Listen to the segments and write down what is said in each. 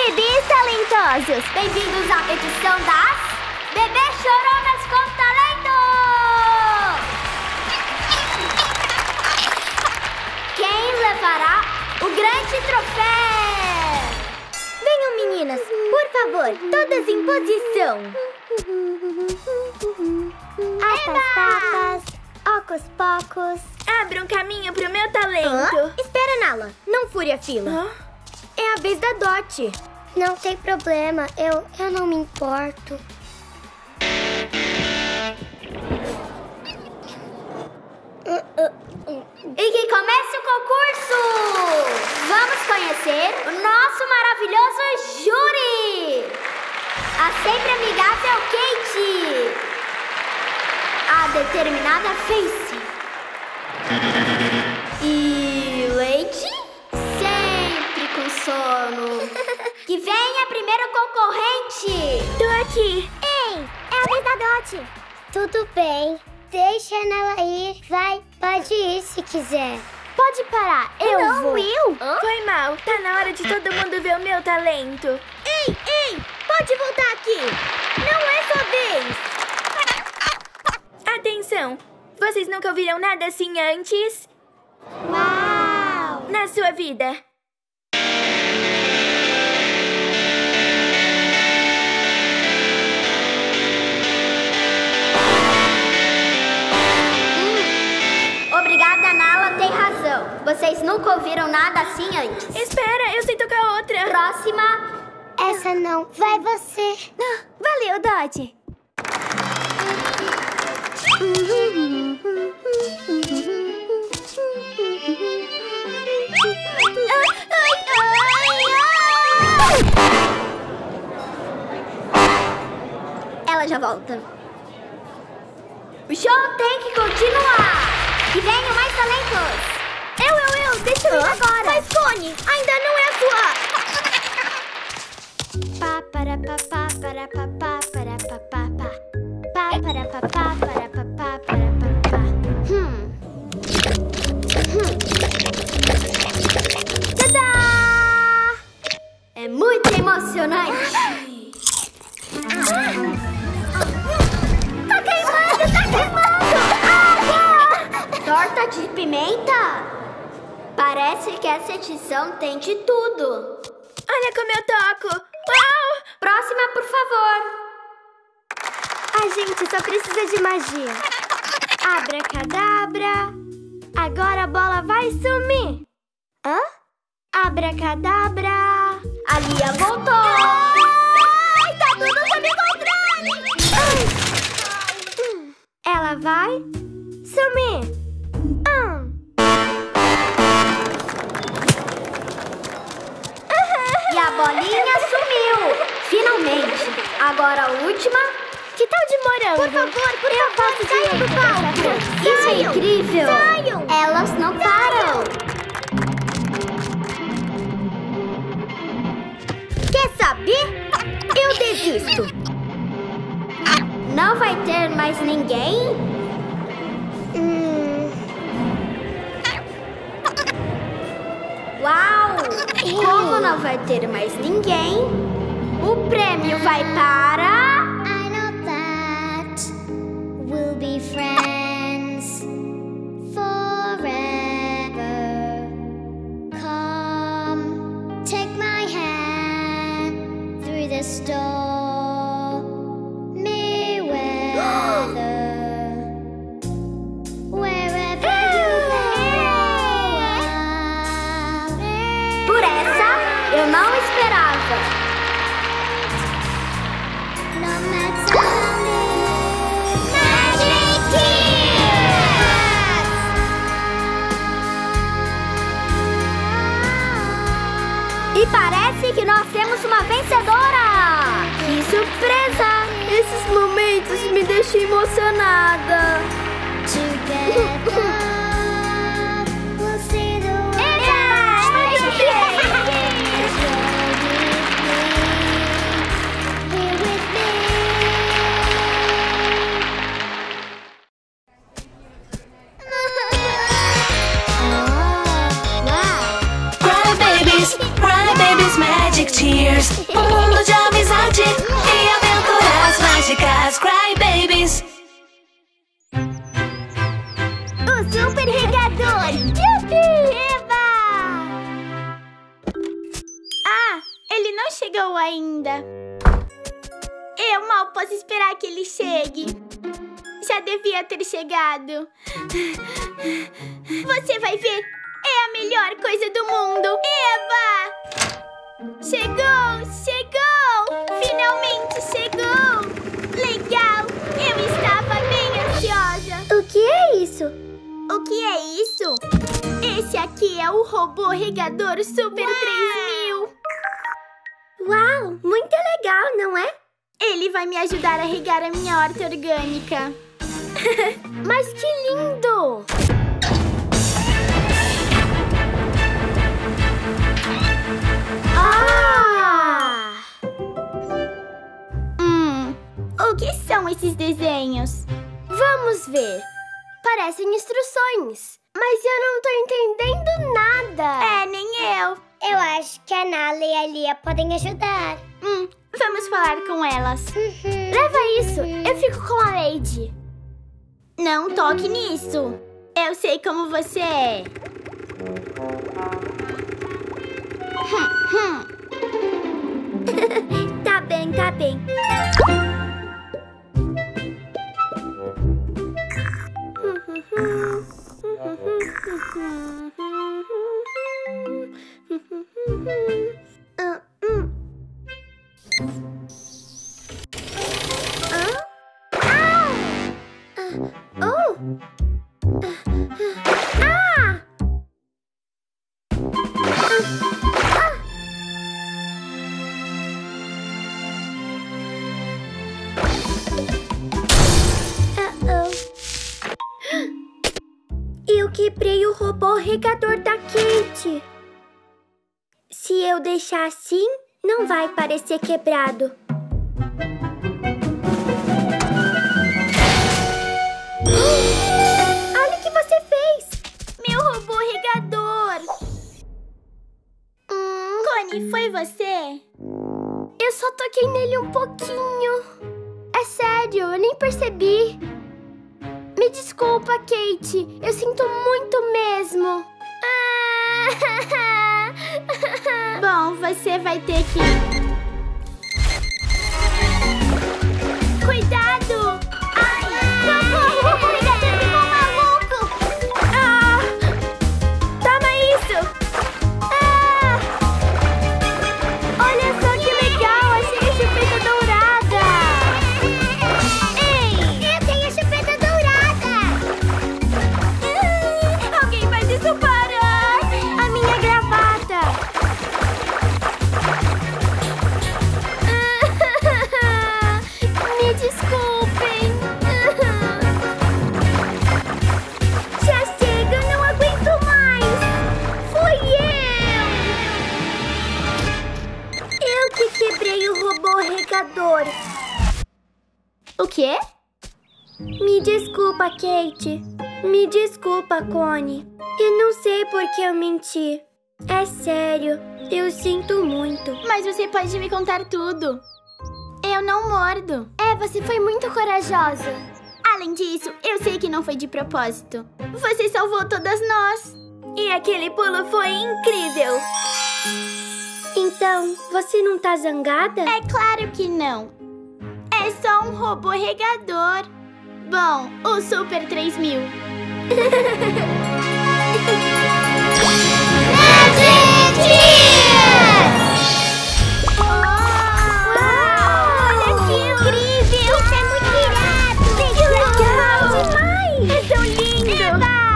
bebês talentosos! Bem-vindos à edição das Bebês Choronas com Talento! Quem levará o grande troféu? Venham, meninas, por favor, todas em posição. Apas, tapas, ocos, pocos. Abra um caminho pro meu talento. Espera, Nala, não fure a fila. É a vez da Dot. Não tem problema, eu não me importo. E que comece o concurso! Vamos conhecer o nosso maravilhoso júri! A sempre amigável Kate! A determinada Face! E Lady? Sempre com sono! Que venha primeiro concorrente! Tô aqui. Ei, é a vez da Dot. Tudo bem, deixa ela ir. Vai, pode ir se quiser. Pode parar, eu vou. Will? Foi mal. Tá na hora de todo mundo ver o meu talento. Ei, pode voltar aqui. Não é sua vez. Atenção. Vocês nunca ouviram nada assim antes? Uau! Na sua vida. Obrigada, Nala, tem razão. Vocês nunca ouviram nada assim antes. Espera, eu sei tocar outra. Próxima. Essa não, vai você. Valeu, Dot. Ela já volta. O show tem que continuar. Que venham mais talentos. Eu, deixa eu ir agora. Mas, Connie, ainda não é a sua. Pá, para, pá, pá, para, pá, pá, para, pá, pá, pá. Pá, para, pá, pá, para, pá, pá, para, pá, pá. Tadá! É muito emocionante. Tá queimando! Torta de pimenta? Parece que essa edição tem de tudo. Olha como eu toco. Uau! Próxima, por favor. A gente só precisa de magia. Abracadabra. Agora a bola vai sumir. Hã? Abracadabra. A Lia voltou. Ai, tá tudo sob controle. Ela vai sumir. E a bolinha sumiu. Finalmente. Agora a última. Que tal de morango? Por favor, saiam do palco. Isso é incrível. Saiam. Elas não param. Quer saber? Eu desisto. Não vai ter mais ninguém? Uau! Como não vai ter mais ninguém, o prêmio vai para... I know that we'll be friends forever. Come, take my hand through the stormy weather. Wherever you go, Por essa, eu não esperava. no matter Magic Tears! E parece que nós temos uma vencedora! Que surpresa! Esses momentos me deixam emocionada. Together, we'll see the world. Here with me. Cry babies, magic tears. Babies, um mundo de amizade e aventuras mágicas. Cry Babies. O super regador! Yupi! Eba! Ah, ele não chegou ainda. Eu mal posso esperar que ele chegue. Já devia ter chegado. Você vai ver, é a melhor coisa do mundo. Eba! Chegou! Chegou! Finalmente chegou! Legal! Eu estava bem ansiosa. O que é isso? O que é isso? Esse aqui é o robô regador Super 3000. Uau! Muito legal, não é? Ele vai me ajudar a regar a minha horta orgânica. Mas que lindo! Ah! O que são esses desenhos? Vamos ver. Parecem instruções, mas eu não tô entendendo nada. É, nem eu. Eu acho que a Nala e a Lia podem ajudar. Vamos falar com elas. Leva isso, eu fico com a Lady. Não toque nisso. Eu sei como você é. Tá bem, tá bem. Eu quebrei o robô regador da Kate. Se eu deixar assim, não vai parecer quebrado. Olha o que você fez! Meu robô regador! Connie, foi você? Eu só toquei nele um pouquinho. É sério, eu nem percebi. Me desculpa, Kate. Eu sinto muito mesmo. Bom, você vai ter que... Cuidado! Ai, socorro! O robô regador ficou maluco! Toma isso! Olha só que legal! Achei a chupeta dourada! Ei! Eu tenho a chupeta dourada! Alguém faz isso parar! A minha gravata! Me desculpem! Já chega, eu não aguento mais! Fui eu que quebrei o robô regador! O quê? Me desculpa, Kate. Me desculpa, Connie. Eu não sei por que eu menti. É sério, eu sinto muito. Mas você pode me contar tudo. Eu não mordo. Você foi muito corajosa. Além disso, eu sei que não foi de propósito. Você salvou todas nós. E aquele pulo foi incrível. Então, você não tá zangada? É claro que não. É só um robô regador. Bom, o Super 3000. Olha que incrível! Isso é muito irado! Que legal demais! É tão lindo!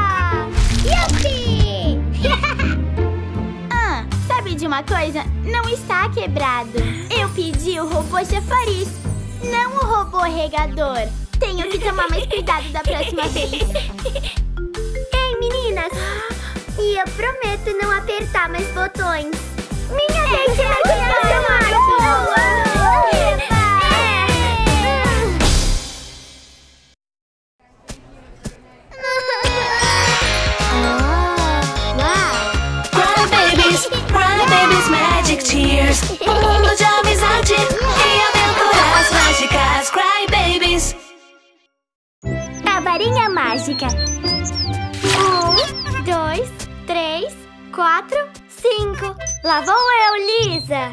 Yupi! Sabe de uma coisa? Não está quebrado. Eu pedi o robô chafariz, não o robô regador. Tenho que tomar mais cuidado da próxima vez. Ei, meninas! E eu prometo não apertar mais botões. Minha vez de ajudar mais! Cry Babies, Magic Tears. Tears. Um mundo de amizade e aventuras mágicas. Cry Babies. A varinha mágica. 1, 2, 3, 4, 5. Lá vou eu, Lisa.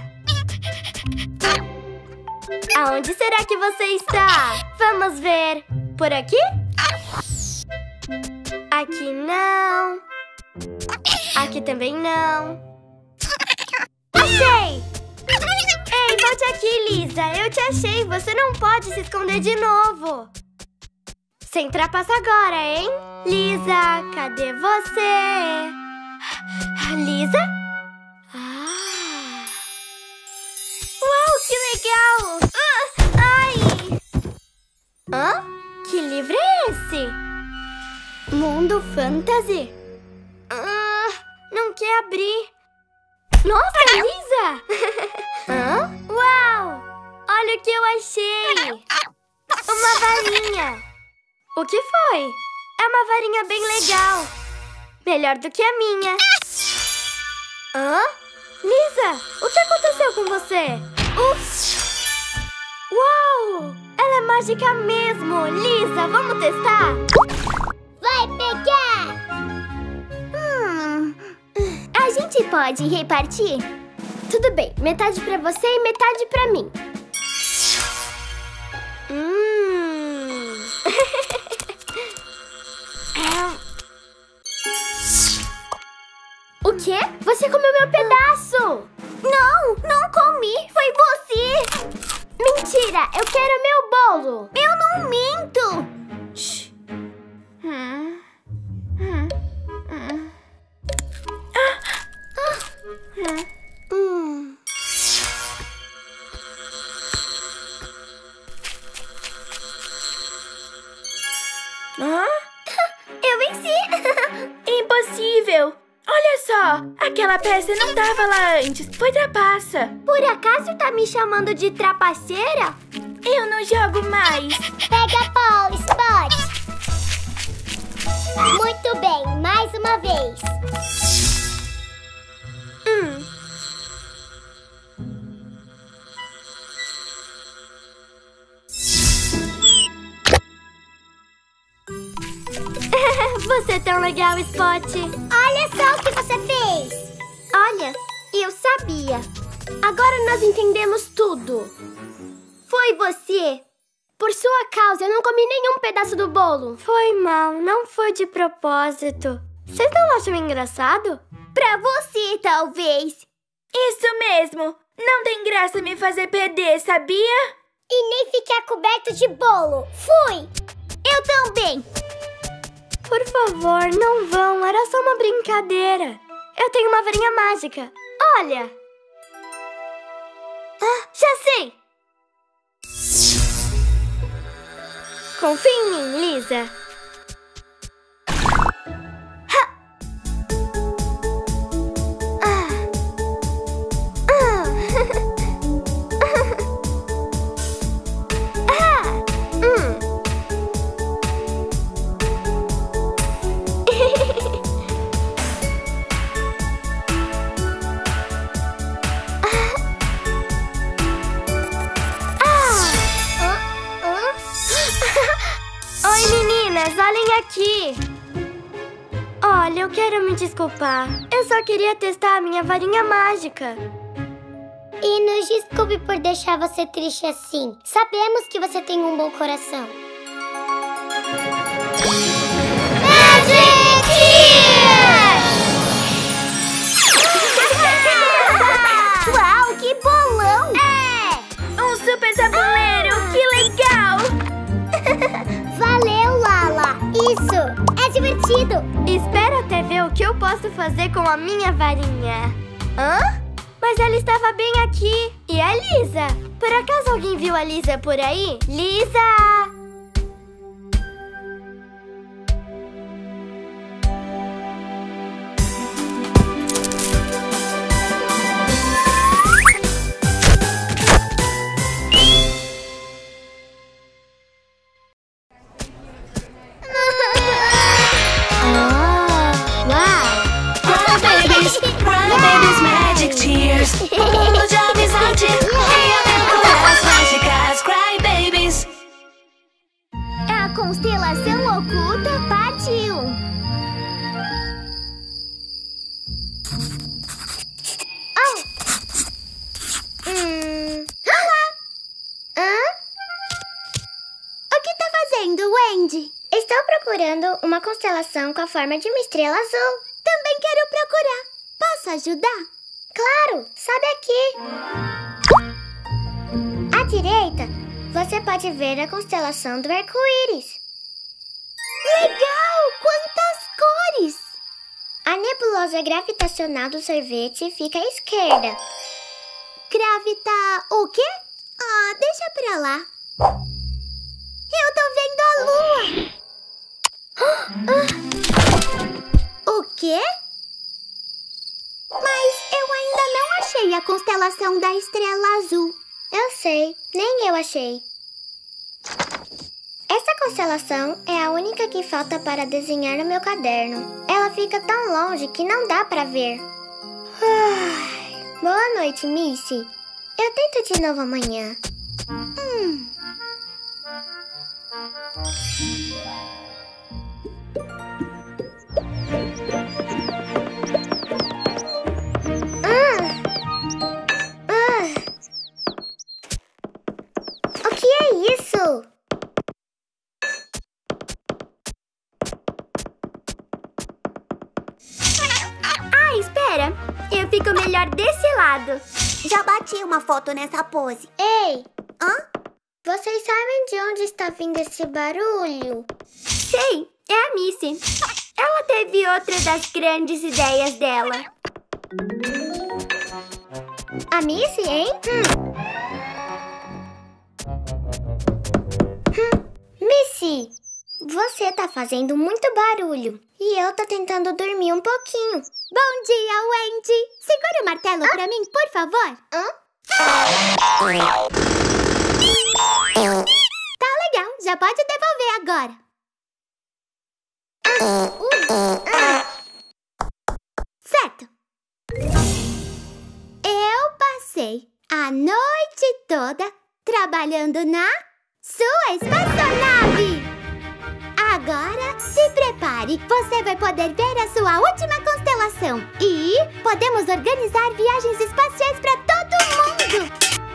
Aonde será que você está? Vamos ver. Por aqui? Aqui não. Aqui também não. Achei! Ei, volte aqui, Lisa. Eu te achei. Você não pode se esconder de novo. Sem trapaça agora, hein? Lisa, cadê você? Lisa? Uau, que legal! Ai! Hã? Que livro é esse? Mundo Fantasy? Não quer abrir. Nossa, Lisa! Hã? Uau! Olha o que eu achei! Uma varinha! O que foi? É uma varinha bem legal. Melhor do que a minha. Hã? Lisa, o que aconteceu com você? Uau! Ela é mágica mesmo! Lisa, vamos testar? Vai pegar! A gente pode repartir? Tudo bem, metade pra você e metade pra mim. O quê? Você comeu meu pedaço! Não, não comi! Foi você! Mentira! Eu quero meu bolo! Eu não minto! Shhh. Eu venci! Impossível! Olha só, aquela peça não tava lá antes, foi trapaça. Por acaso tá me chamando de trapaceira? Eu não jogo mais. Pega Paul, Spot! Muito bem, mais uma vez. Você é tão legal, Spot. Olha só o que você fez. Olha, eu sabia. Agora nós entendemos tudo. Foi você. Por sua causa, eu não comi nenhum pedaço do bolo. Foi mal, não foi de propósito. Vocês não acham engraçado? Pra você, talvez. Isso mesmo! Não tem graça me fazer perder, sabia? E nem ficar coberto de bolo. Fui! Eu também. Por favor, não vão. Era só uma brincadeira. Eu tenho uma varinha mágica. Olha! Já sei! Confia em mim, Lisa. Oi, meninas, olhem aqui. Olha, eu quero me desculpar. Eu só queria testar a minha varinha mágica. E nos desculpe por deixar você triste assim. Sabemos que você tem um bom coração. Magic Tears! Uau, que bolão! Um super tabuleiro, que legal! Valeu, Lala! Isso é divertido! Espero até ver o que eu posso fazer com a minha varinha. Hã? Mas ela estava bem aqui. E a Lisa? Por acaso alguém viu a Lisa por aí? Lisa! Cry Babies, Magic Tears. Um mundo de procurando uma constelação com a forma de uma estrela azul. Também quero procurar. Posso ajudar? Claro, sabe aqui. À direita, você pode ver a constelação do arco-íris. Legal! Quantas cores! A nebulosa gravitacional do sorvete fica à esquerda. O quê? Ah, deixa pra lá. Eu tô vendo a lua. O quê? Mas eu ainda não achei a constelação da estrela azul. Eu sei, nem eu achei. Essa constelação é a única que falta para desenhar no meu caderno. Ela fica tão longe que não dá pra ver. Boa noite, Missy. Eu tento de novo amanhã. O que é isso? Espera, eu fico melhor desse lado. Já bati uma foto nessa pose. Ei! Hã? Vocês sabem de onde está vindo esse barulho? Sei, é a Missy. Ela teve outra das grandes ideias dela. A Missy, hein? Missy, você tá fazendo muito barulho. E eu tô tentando dormir um pouquinho. Bom dia, Wendy. Segura o martelo pra mim, por favor. Tá legal, já pode devolver agora. Certo. Eu passei a noite toda trabalhando na sua espaçonave. Agora, se prepare. Você vai poder ver a sua última constelação. E podemos organizar viagens espaciais para todo mundo.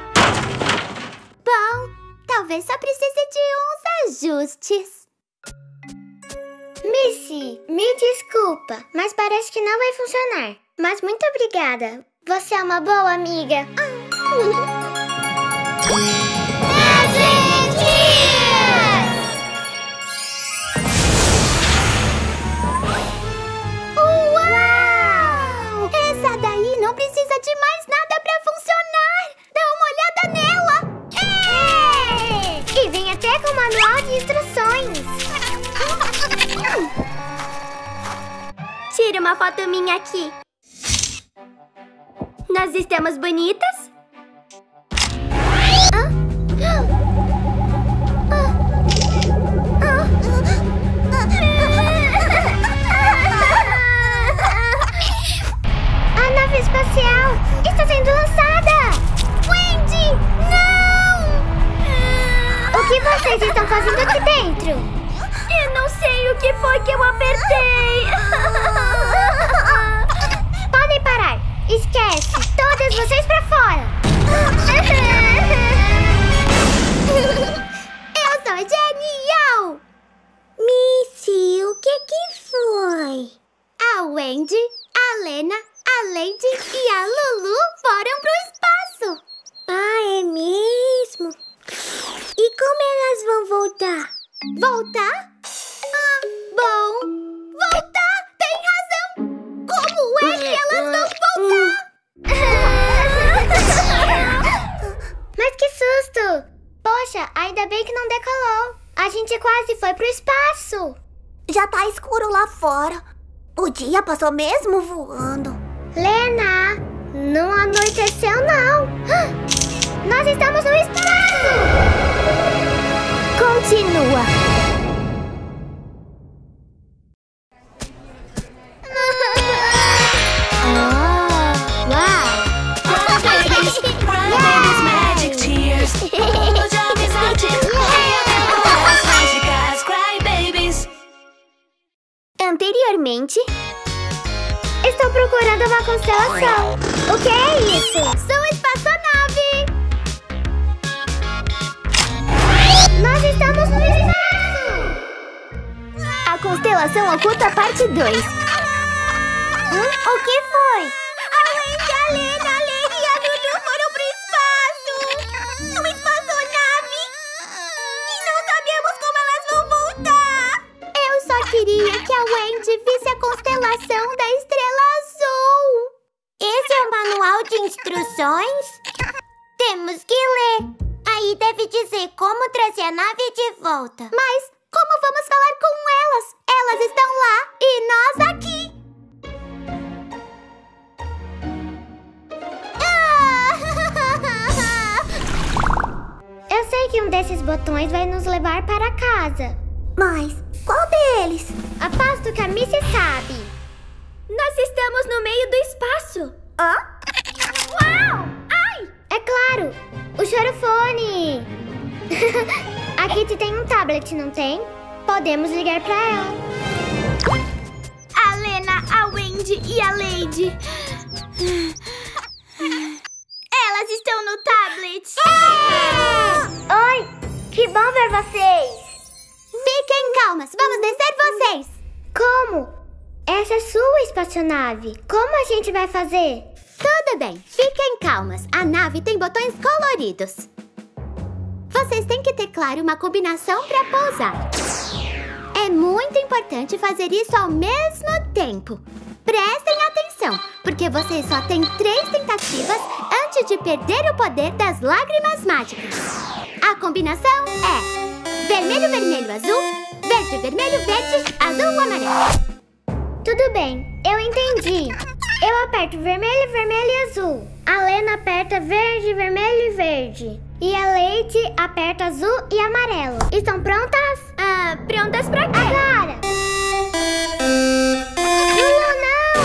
Bom, talvez só precise de uns ajustes. Missy, me desculpa, mas parece que não vai funcionar. Mas muito obrigada. Você é uma boa amiga. Uau! Essa daí não precisa de mais nada pra funcionar. Dá uma olhada nela. E vem até com manual de instruções. Tira uma foto minha aqui. Nós estamos bonitas? A nave espacial está sendo lançada! Wendy, não! O que vocês estão fazendo aqui dentro? Eu não sei o que foi que eu apertei. Podem parar! Esquece! Todas vocês pra fora! Eu sou genial! Missy, o que foi? A Wendy, a Lena, a Lady e a Lulu foram pro espaço. Ah, é mesmo? E como elas vão voltar? Voltar? Ah, bom, voltar! Tem razão! Como é que elas vão voltar? Mas que susto! Poxa, ainda bem que não decolou. A gente quase foi pro espaço. Já tá escuro lá fora. O dia passou mesmo voando. Lena, não anoiteceu não. Nós estamos no espaço. Continua. Crybabies, magic tears. O Jovens Arte Reaventuras Mágicas Crybabies. Anteriormente, Estou procurando uma constelação. O que é isso? sua espaçonave. Nós estamos no espaço. A Constelação Oculta, parte 2. O que foi? A Lena e a Lulu foram pro espaço! Uma espaçonave! E não sabemos como elas vão voltar! Eu só queria que a Wendy visse a constelação da Estrela Azul. Esse é o manual de instruções? Temos que ler. Aí deve dizer como trazer a nave de volta. Mas como vamos falar com elas? Elas estão lá e nós aqui. Eu sei que um desses botões vai nos levar para casa. Mas qual deles? Aposto que a Missy sabe. Nós estamos no meio do espaço. Hã? Uau! Ai! É claro, o chorofone. A Kitty tem um tablet, não tem? Podemos ligar pra ela. A Lena, a Wendy e a Lady. Elas estão no tablet. Oi, que bom ver vocês. Fiquem calmas, vamos descer vocês. Como? Essa é sua espaçonave. Como a gente vai fazer? Tudo bem, fiquem calmas. A nave tem botões coloridos. Vocês têm que ter, claro, uma combinação para pousar. É muito importante fazer isso ao mesmo tempo. Prestem atenção, porque vocês só têm 3 tentativas antes de perder o poder das lágrimas mágicas. A combinação é vermelho, vermelho, azul, verde, vermelho, verde, azul, amarelo. Tudo bem, eu entendi. Eu aperto vermelho, vermelho e azul. A Lena aperta verde, vermelho e verde. E a Lady aperta azul e amarelo. Estão prontas? Prontas pra quê? Agora! Lulu, não!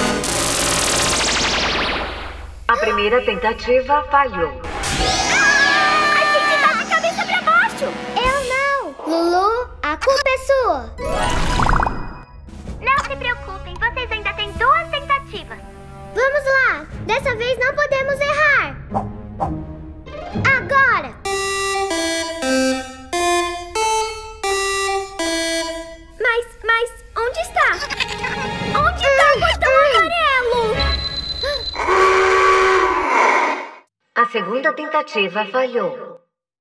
A primeira tentativa falhou. A gente tá de cabeça pra baixo. Eu não! Lulu, a culpa é sua. Não se preocupem, vocês ainda têm 2 tentativas. Vamos lá! Dessa vez não podemos errar! Agora! Mas, onde está? Onde está o botão amarelo? A segunda tentativa falhou.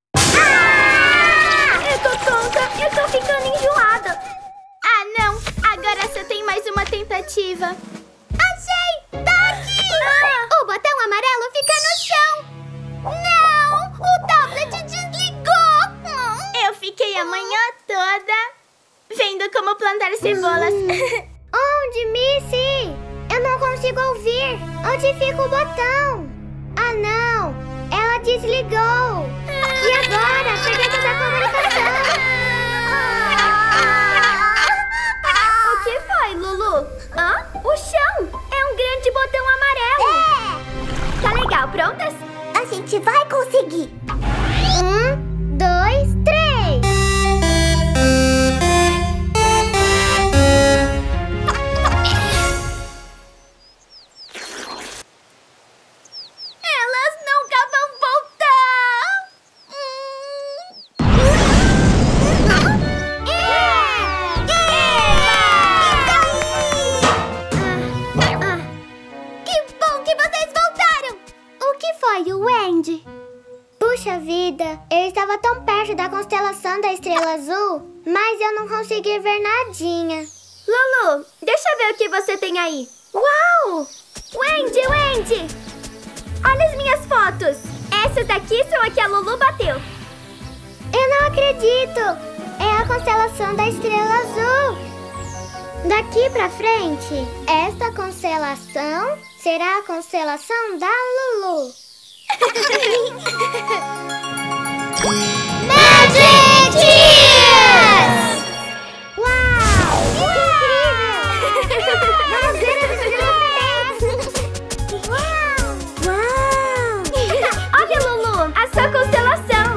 Eu tô tonta, eu tô ficando enjoada. Ah, não! Agora só tem mais uma tentativa. Achei! Tá aqui! O botão amarelo fica no chão. Não! O tablet desligou! Eu fiquei a manhã toda vendo como plantar cebolas. Onde, Missy? Eu não consigo ouvir. Onde fica o botão? Ah, não! Ela desligou. E agora? Perdemos a comunicação. O que foi, Lulu? O chão! É um grande botão amarelo! Tá legal, prontas? A gente vai conseguir. 1, 2, 3. Elas nunca vão voltar. Que bom que vocês voltaram! O que foi, Wendy? Puxa vida, eu estava tão perto da constelação da Estrela Azul, mas eu não consegui ver nadinha. Lulu, deixa eu ver o que você tem aí. Uau! Wendy! Olha as minhas fotos. Essas daqui são a que a Lulu bateu. Eu não acredito! É a constelação da Estrela Azul. Daqui pra frente, esta constelação será a constelação da Lulu. Magic Tears! Uau! Que incrível! Vamos ver as estrelas! Uau! Olha, Lulu, a sua constelação.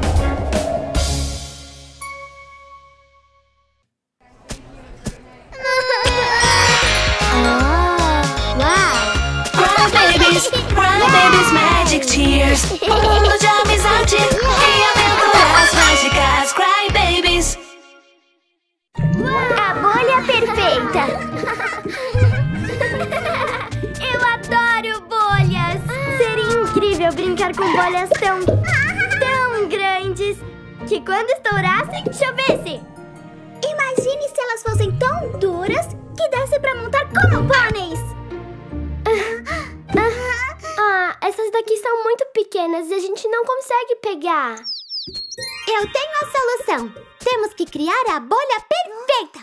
Crybabies, Magic Tears. Mundo de amizade e aventuras mágicas. Crybabies. A bolha queria brincar com bolhas tão grandes que quando estourassem, chovesse. Imagine se elas fossem tão duras que desse pra montar como pôneis. Essas daqui são muito pequenas e a gente não consegue pegar. Eu tenho a solução. Temos que criar a bolha perfeita.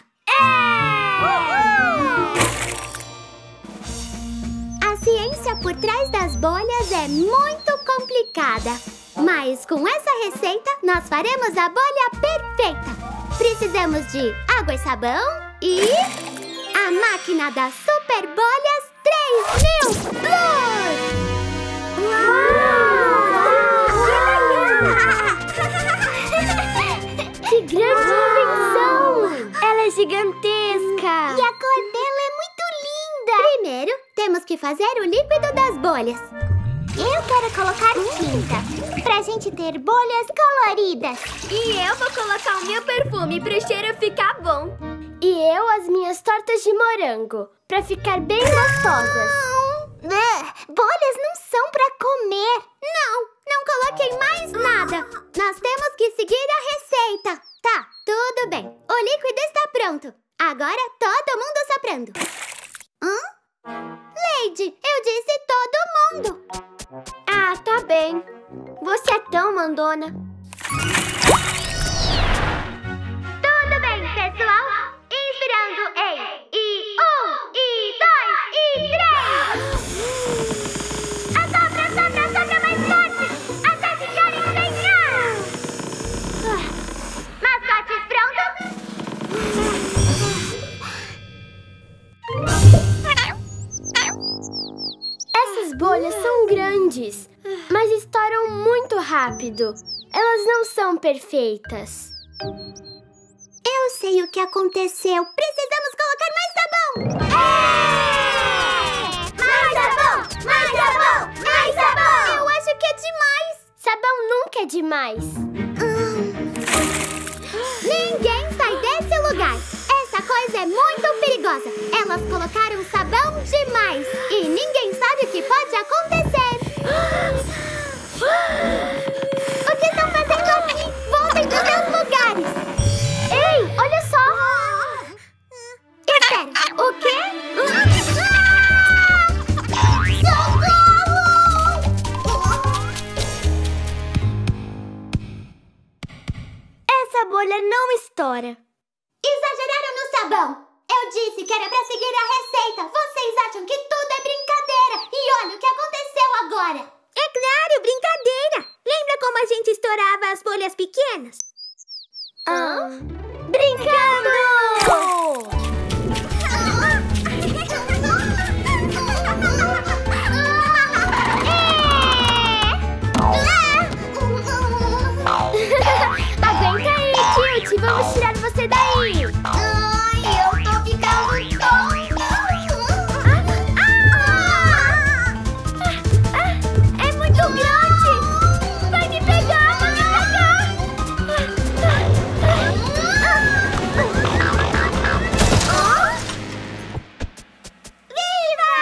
A ciência por trás das bolhas é muito complicada. Mas com essa receita, nós faremos a bolha perfeita. Precisamos de água e sabão e a máquina das super bolhas 3000 Plus! Que grande invenção! Ela é gigantesca! E a cor dela é muito linda! Primeiro, temos que fazer o líquido das bolhas. Eu quero colocar tinta, pra gente ter bolhas coloridas. E eu vou colocar o meu perfume pro cheiro ficar bom. E eu as minhas tortas de morango, pra ficar bem gostosas. Bolhas não são pra comer. Não coloquem mais nada. Nós temos que seguir a receita. Tá, tudo bem. O líquido está pronto. Agora todo mundo soprando. Lady, eu disse todo mundo. Ah, tá bem. Você é tão mandona. Tudo bem, pessoal? Inspirando em 1, 2, 3. Assopra mais forte, até ficar empenhado. Mascotes prontos? Essas bolhas são grandes, mas estouram muito rápido. Elas não são perfeitas. Eu sei o que aconteceu. Precisamos colocar mais sabão. Mais sabão! Mais sabão! Eu acho que é demais. Sabão nunca é demais. Ninguém sai desse lugar. Essa coisa é muito perigosa. Elas colocaram sabão demais. E ninguém sabe o que pode acontecer. O que estão fazendo aqui? Voltem para os seus lugares. Ei, olha só! Espera, o quê? Essa bolha não estoura. Exageraram no sabão. Eu disse que era pra seguir a receita. Vocês acham que tudo é brincadeira. E olha o que aconteceu agora. É claro, brincadeira. Lembra como a gente estourava as bolhas pequenas? Brincando! Aguenta aí, Cute. Vamos tirar você daí. Eu tô ficando tonta. É muito grande. Vai me pegar, Viva!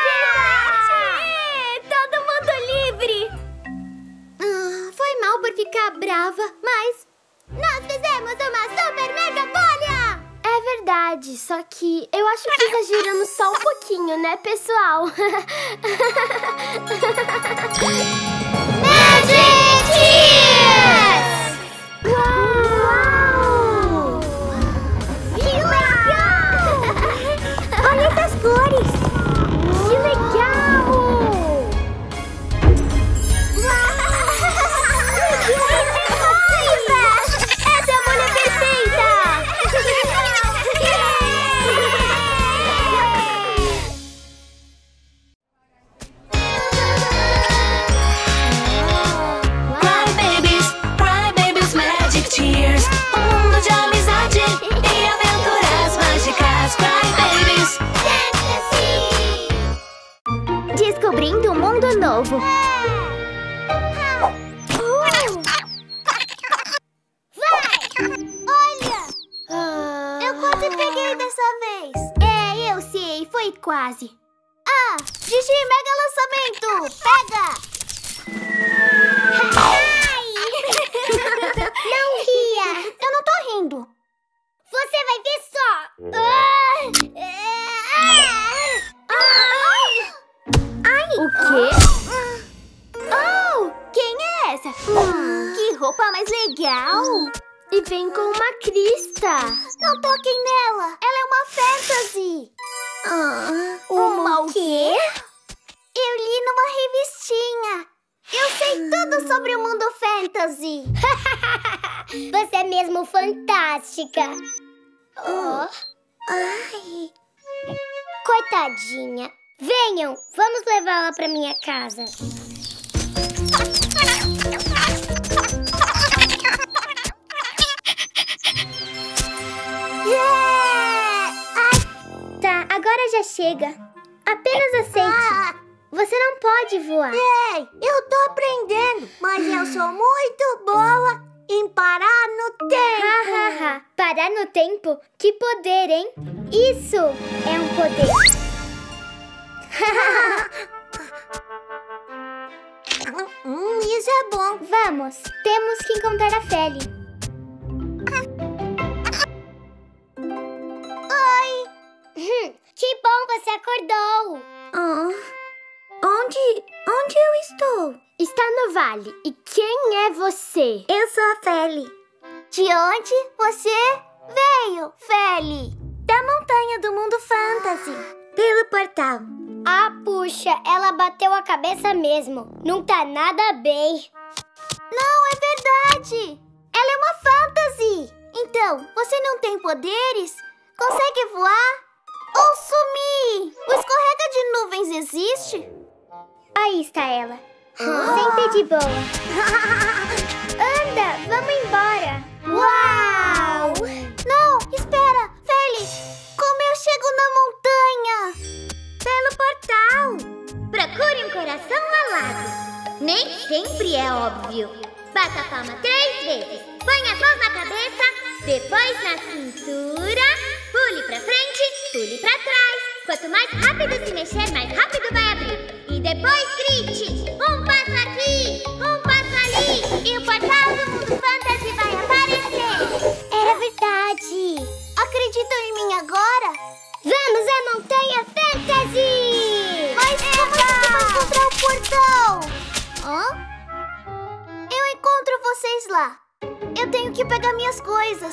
Todo mundo livre. Foi mal por ficar brava, mas nós fizemos uma super mega bolha! É verdade, só que eu acho que exageramos só um pouquinho, né, pessoal? Magic Tears! Uau! Que legal! Olha essas cores! Que legal! Essa é a bolha perfeita! Cry babies, magic tears. Um mundo de amizade e aventuras mágicas. Cry babies. Descobrindo um mundo novo. Eu quase peguei dessa vez. Eu sei, foi quase. Gigi, mega lançamento! Pega! roupa mais legal. E vem com uma crista. Não toquem nela. Ela é uma fantasy. Uma o quê? Eu li numa revistinha. Eu sei tudo sobre o mundo fantasy. Você é mesmo fantástica. Ai. Coitadinha. Venham, vamos levá-la para minha casa. Tá, agora já chega. Apenas aceite. Você não pode voar. Ei, eu tô aprendendo, mas eu sou muito boa em parar no tempo. Parar no tempo? Que poder, hein? Isso é um poder. Isso é bom. Vamos, temos que encontrar a Feli. Oi. Que bom, você acordou. Onde eu estou? Está no vale. E quem é você? Eu sou a Feli. De onde você veio, Feli? Da montanha do mundo fantasy. Pelo portal. Ah, puxa, ela bateu a cabeça mesmo. Não tá nada bem. Não, é verdade. Ela é uma fantasy. Então, você não tem poderes? Consegue voar? Ou sumir? O escorrega de nuvens existe? Aí está ela. Sempre de boa. Anda, vamos embora. Uau! Não, espera, Feli. Como eu chego na montanha? Pelo portal. Procure um coração alado. Nem sempre é óbvio. Bata a palma 3 vezes. Põe as mãos na cabeça, depois na cintura. Pule pra frente, pule pra trás. Quanto mais rápido se mexer, mais rápido vai abrir. E depois grite: um passo aqui, um passo ali. E o portal do mundo fantasy vai aparecer. Era verdade. Acreditam em mim agora? Vamos à Montanha Fantasy! Mas como é que vai encontrar o portal? Eu encontro vocês lá. Eu tenho que pegar minhas coisas.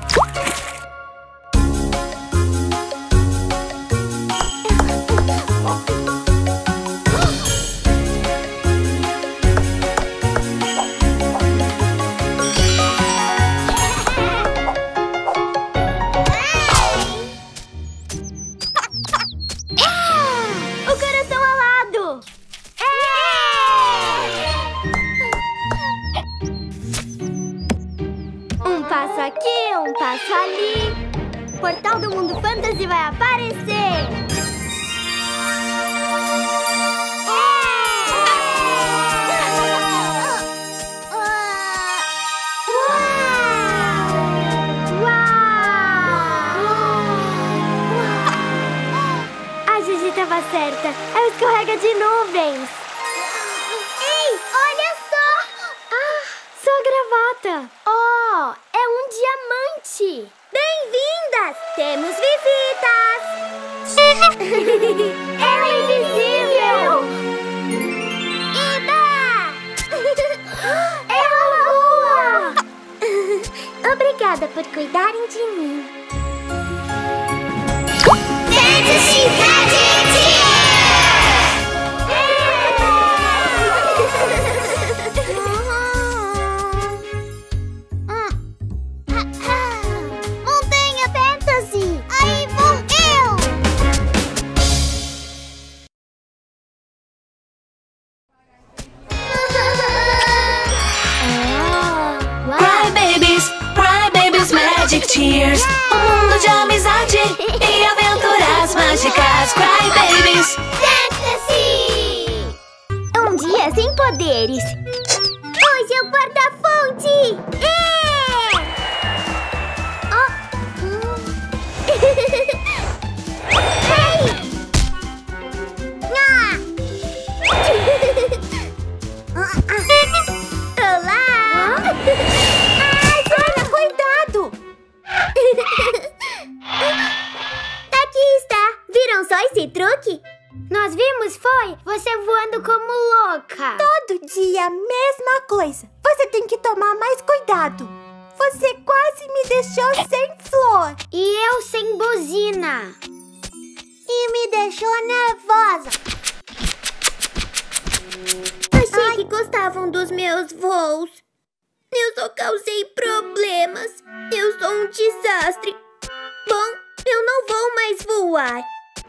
O coração alado! Um passo aqui, um passo ali. O portal do mundo fantasy vai aparecer. A Gigi estava certa. É o escorrega de nuvens. Ei, olha só! Sua gravata. Oh, é um diamante. Bem-vindas! Temos visitas! Ela é invisível. Ida! Ela voa. Obrigada por cuidarem de mim. Montanha Fantasy! Aí vou eu! Cry babies, magic tears. Um mundo de amizade e aventuras mágicas. Cry babies. Fantasy! Um dia sem poderes. Hoje é o porta-fonte! Olá! Ai, Zona, cuidado! Aqui está! Viram só esse truque? Nós vimos, foi? Você voando como louca. Todo dia a mesma coisa. Você Você tem que tomar mais cuidado. Você quase me deixou sem flor. E eu sem buzina. E me deixou nervosa. Achei que gostavam dos meus voos. Eu só causei problemas. Eu sou um desastre. Bom, eu não vou mais voar.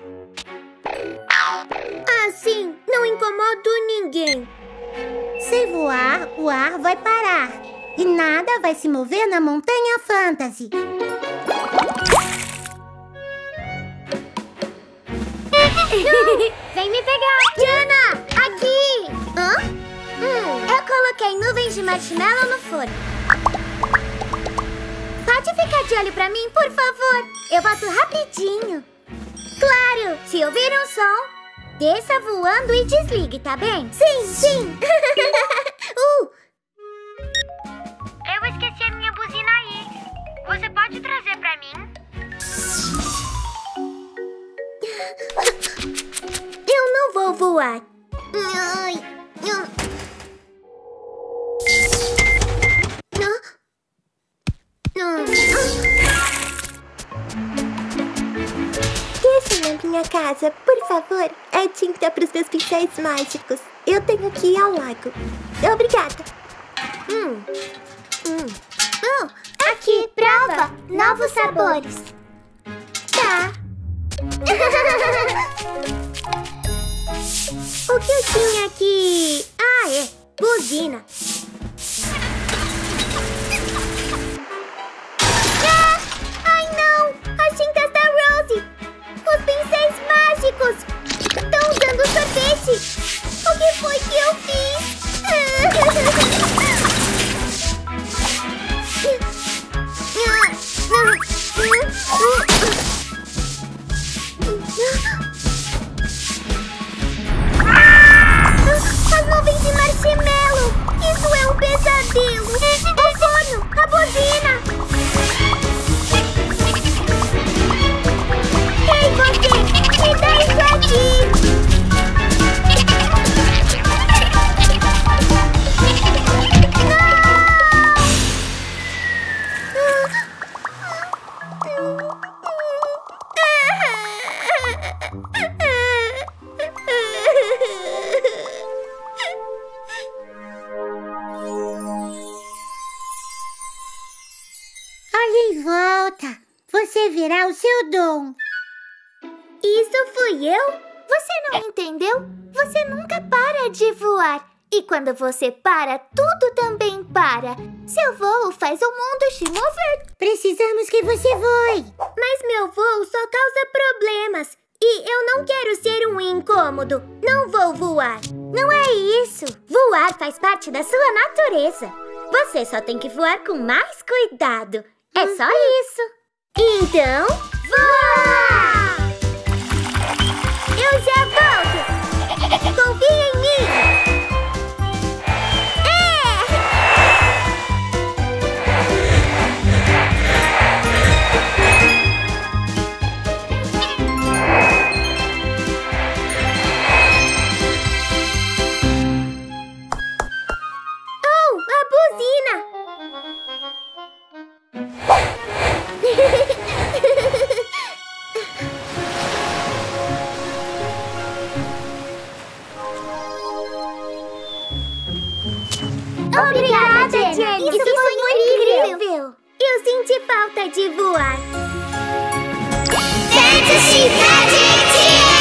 Assim, não incomodo ninguém. Se voar, o ar vai parar. E nada vai se mover na Montanha Fantasy. Vem me pegar! Diana, aqui! Hã? Eu coloquei nuvens de marshmallow no forno. Pode ficar de olho pra mim, por favor? Eu volto rapidinho. Claro, se ouvir um som, desça voando e desligue, tá bem? Sim, sim! Eu esqueci a minha buzina aí. Você pode trazer pra mim? Eu não vou voar. Deixa na minha casa, por favor. É tinta para os meus pincéis mágicos. Eu tenho aqui ao lago. Obrigada. Aqui, prova! Novos sabores. Tá. O que eu tinha aqui? Ah, é. Buzina. Ai, não! As tintas da Rosie! Os pincéis mágicos! Estão usando sorvete! O que foi que eu fiz? As nuvens de marshmallow! Isso é um pesadelo! O forno! A buzina! Ei, você! Me dá isso aqui! Olha em volta. Você verá o seu dom. Isso fui eu? Você não entendeu? Você nunca para de voar. E quando você para, tudo também para. Seu voo faz o mundo se mover. Precisamos que você voe. Mas meu voo só causa problemas. E eu não quero ser um incômodo. Não vou voar. Não é isso. Voar faz parte da sua natureza. Você só tem que voar com mais cuidado. É só isso. Então, voa! Eu já volto. Confia em mim. A buzina! Obrigada, Jenny! Isso foi incrível! Eu senti falta de voar. Fantasy Magic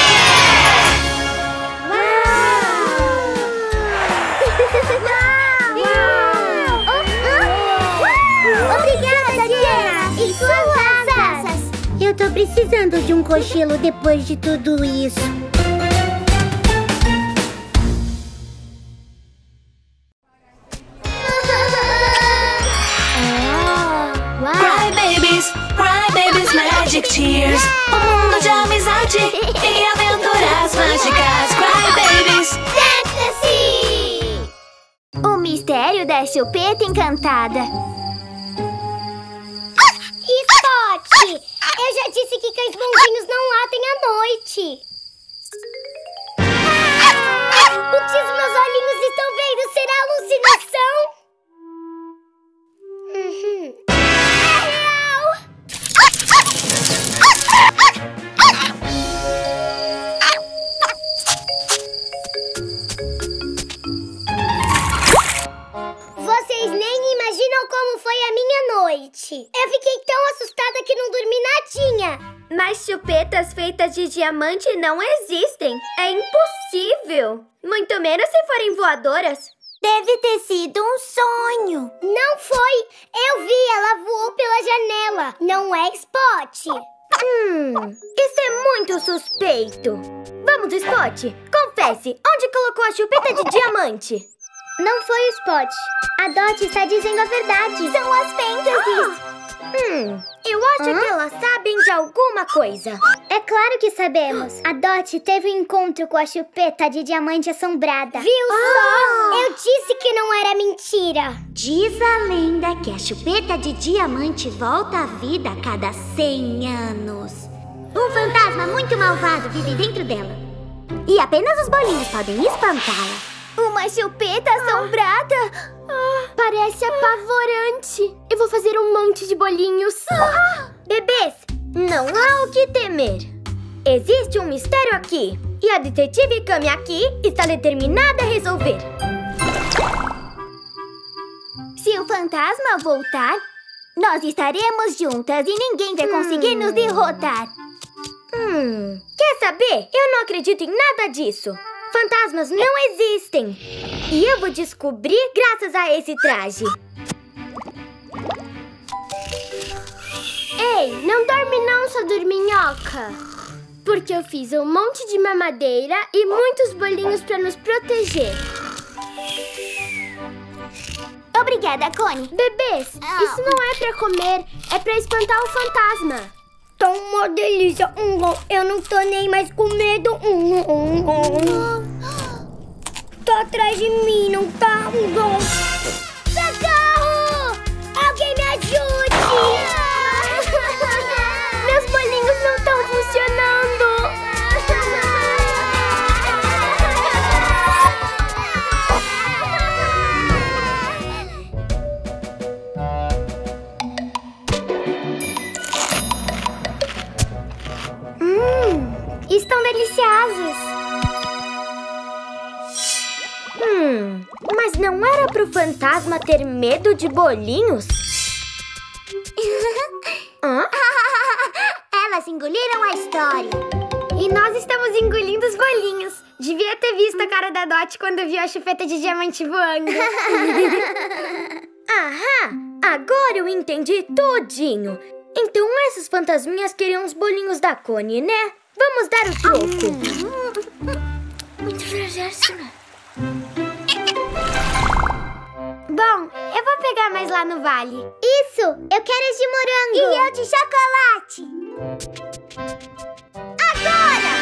Obrigada, Jenny! E suas asas! Eu tô precisando de um cochilo depois de tudo isso. Cry Babies Magic Tears. Um mundo de amizade e aventuras mágicas. Cry Babies Fantasy! O mistério da chupeta encantada. Spot! Eu já disse que cães bonzinhos não latem à noite. O que os meus olhinhos estão vendo será alucinação? Eu fiquei tão assustada que não dormi nadinha. Mas chupetas feitas de diamante não existem. É impossível. Muito menos se forem voadoras. Deve ter sido um sonho. Não foi. Eu vi, ela voou pela janela. Não é Spot. Isso é muito suspeito. Vamos, Spot. Confesse, onde colocou a chupeta de diamante? Não foi o Spot. A Dot está dizendo a verdade. São as fantasies. Eu acho que elas sabem de alguma coisa. É claro que sabemos. A Dot teve um encontro com a chupeta de diamante assombrada. Viu só? Eu disse que não era mentira. Diz a lenda que a chupeta de diamante volta à vida a cada 100 anos. Um fantasma muito malvado vive dentro dela. E apenas os bolinhos podem espantá-la. Uma chupeta assombrada? Parece apavorante. Eu vou fazer um monte de bolinhos. Bebês, não há o que temer. Existe um mistério aqui. E a detetive Kami aqui está determinada a resolver. Se o fantasma voltar, nós estaremos juntas e ninguém vai conseguir nos derrotar. Quer saber? Eu não acredito em nada disso. Fantasmas não existem. E eu vou descobrir graças a esse traje. Ei, não dorme não, sua dorminhoca. Porque eu fiz um monte de mamadeira e muitos bolinhos para nos proteger. Obrigada, Connie. Bebês, isso não é pra comer, é pra espantar o fantasma. Tá uma delícia. Eu não tô nem mais com medo. Tá atrás de mim, não tá? Socorro! Alguém me ajude! Meus bolinhos não estão funcionando. Estão deliciosos. Mas não era pro fantasma ter medo de bolinhos? Elas engoliram a história. E nós estamos engolindo os bolinhos. Devia ter visto a cara da Dot quando viu a chupeta de diamante voando. Agora eu entendi tudinho. Então essas fantasminhas queriam os bolinhos da Connie, né? Vamos dar o troco. Bom, eu vou pegar mais lá no vale. Isso, eu quero esse de morango. E eu de chocolate. Agora!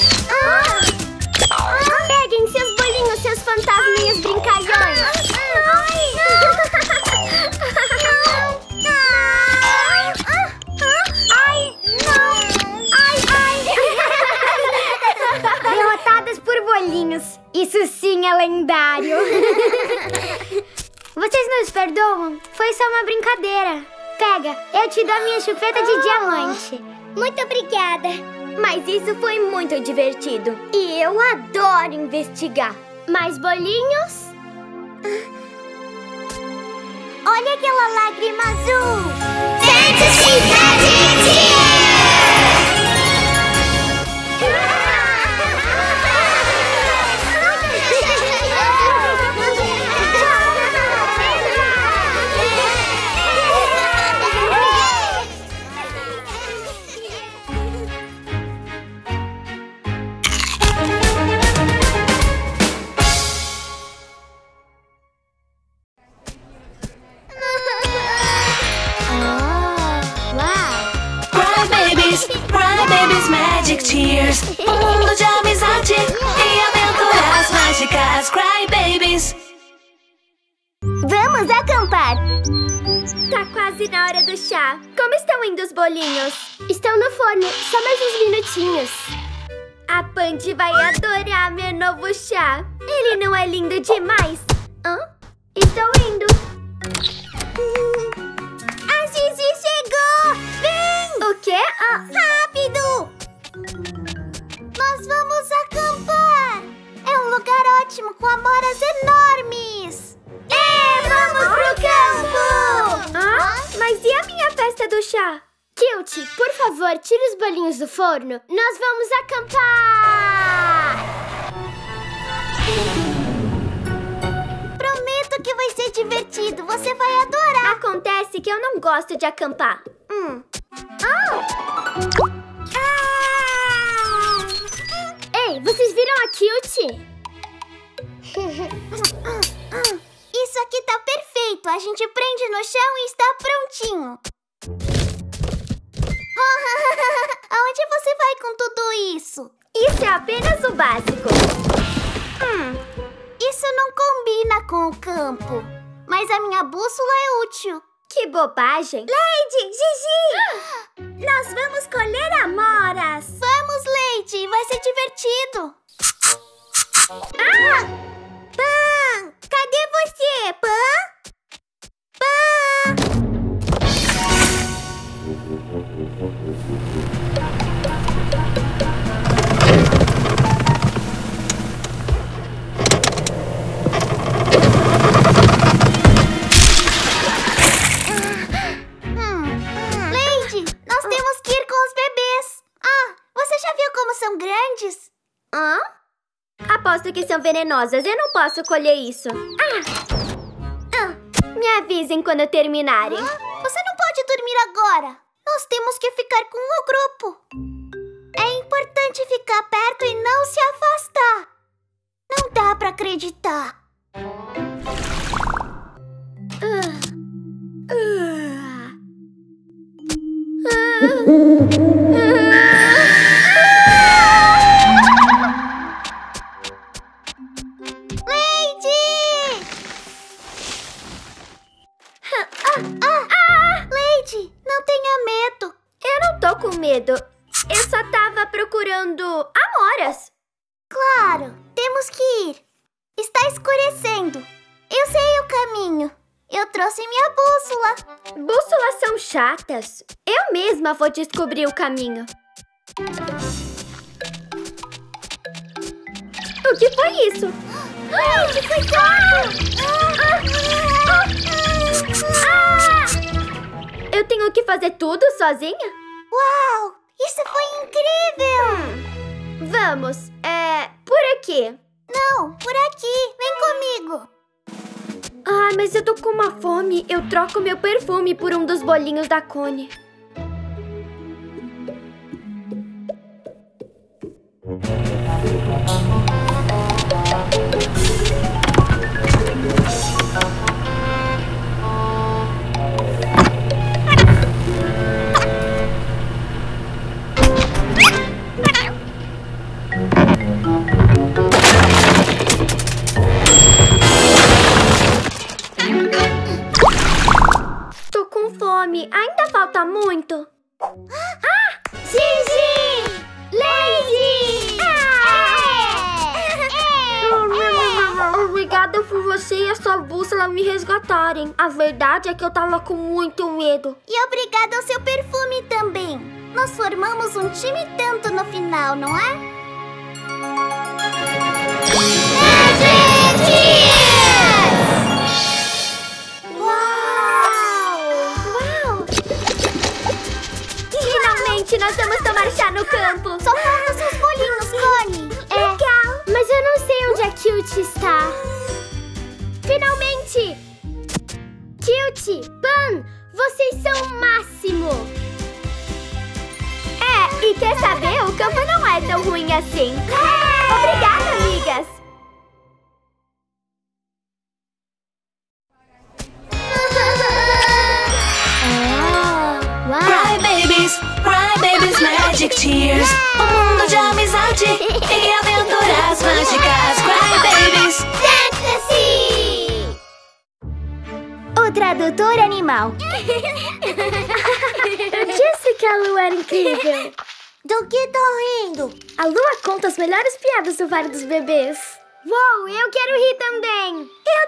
Peguem seus bolinhos, seus fantasminhas brincalhões. Derrotadas por bolinhos. Isso sim é lendário. Vocês nos perdoam? Foi só uma brincadeira. Pega, eu te dou a minha chupeta de diamante. Muito obrigada. Mas isso foi muito divertido. E eu adoro investigar. Mais bolinhos? Olha aquela lágrima azul. Crybabies, Magic Tears. Mundo de amizade e aventuras mágicas. Crybabies. Vamos acampar. Tá quase na hora do chá. Como estão indo os bolinhos? Estão no forno, só mais uns minutinhos. A Panty vai adorar meu novo chá. Ele não é lindo demais? Estou indo. A Gigi chegou! Vem! O quê? Rápido! Nós vamos acampar! É um lugar ótimo, com amoras enormes! Vamos pro campo! Mas e a minha chá. Cute, por favor, tire os bolinhos do forno. Nós vamos acampar! Prometo que vai ser divertido. Você vai adorar. Acontece que eu não gosto de acampar. Ei, vocês viram a Cute? Isso aqui tá perfeito. A gente prende no chão e está prontinho. Aonde você vai com tudo isso? Isso é apenas o básico. Isso não combina com o campo. Mas a minha bússola é útil. Que bobagem. Lady, Gigi! Nós vamos colher amoras. Vamos, Lady. Vai ser divertido. Pan! Cadê você, Pan? Pan! Lady, nós temos que ir com os bebês. Você já viu como são grandes? Aposto que são venenosas. Eu não posso colher isso. Me avisem quando terminarem. Você não pode dormir agora. Nós temos que ficar com o grupo. É importante ficar perto e não se afastar. Não dá pra acreditar. Lady, não tenha medo. Eu não tô com medo. Eu só tava procurando amoras. Claro, temos que ir. Está escurecendo. Eu sei o caminho. Eu trouxe minha bússola. Bússolas são chatas. Eu mesma vou descobrir o caminho. O que foi isso? Lady, cuidado! Eu tenho que fazer tudo sozinha? Uau! Isso foi incrível! Vamos, por aqui. Não, por aqui. Vem comigo. Mas eu tô com uma fome. Eu troco meu perfume por um dos bolinhos da Connie. Tô com fome. Ainda falta muito. Gigi! Lady! Obrigada por você e a sua bússola me resgatarem. A verdade é que eu tava com muito medo. E obrigada ao seu perfume também. Nós formamos um time tanto no final, não é? Finalmente nós vamos tomar chá no campo. Só faltam seus bolinhos, Connie. Legal. Mas eu não sei onde a Cute está. Finalmente! Cute, Pan, vocês são o máximo. E quer saber? O campo não é tão ruim assim. Obrigada, amigas. Cry Babies, Magic Tears. Um mundo de amizade e aventuras mágicas. Cry Babies. Fantasy! O tradutor animal. Eu disse que a Lua era incrível. Do que tô rindo? A Lua conta as melhores piadas do Vale dos Bebês. Uou, eu quero rir também.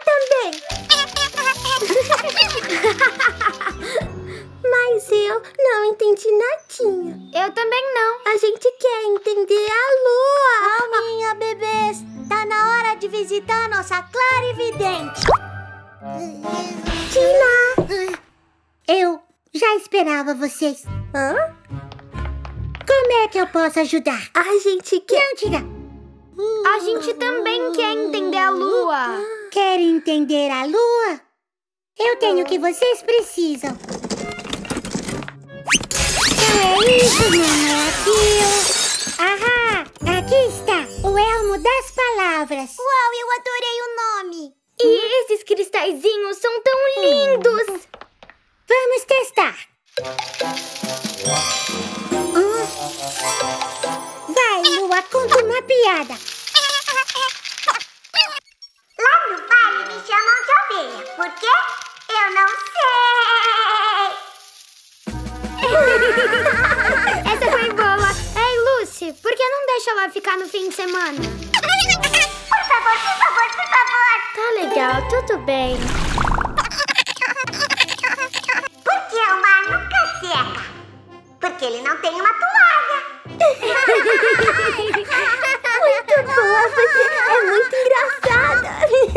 Mas eu não entendi nadinha. Eu também não. A gente quer entender a Lua. Calminha, bebês. Tá na hora de visitar nossa clarividente. Tina, eu já Já esperava vocês. Hã? Como é que eu posso ajudar? A gente quer... Não, tira. A gente também quer entender a lua. Quer entender a lua? Eu tenho o que vocês precisam. Não é isso, não é aquilo. Ahá, aqui está, o elmo das palavras. Uau, eu adorei o nome. E esses cristalzinhos são tão lindos. Vamos testar. Vai, Lua, conta uma piada. Lá no vale me chamam de ovelha. Por quê? Eu não sei. Essa foi boa. Ei, Lucy, por que não deixa ela ficar no fim de semana? Por favor, por favor, por favor. Tá legal, tudo bem. Por que o mar nunca seca? Porque ele não tem uma toalha. Muito boa, você é muito engraçada.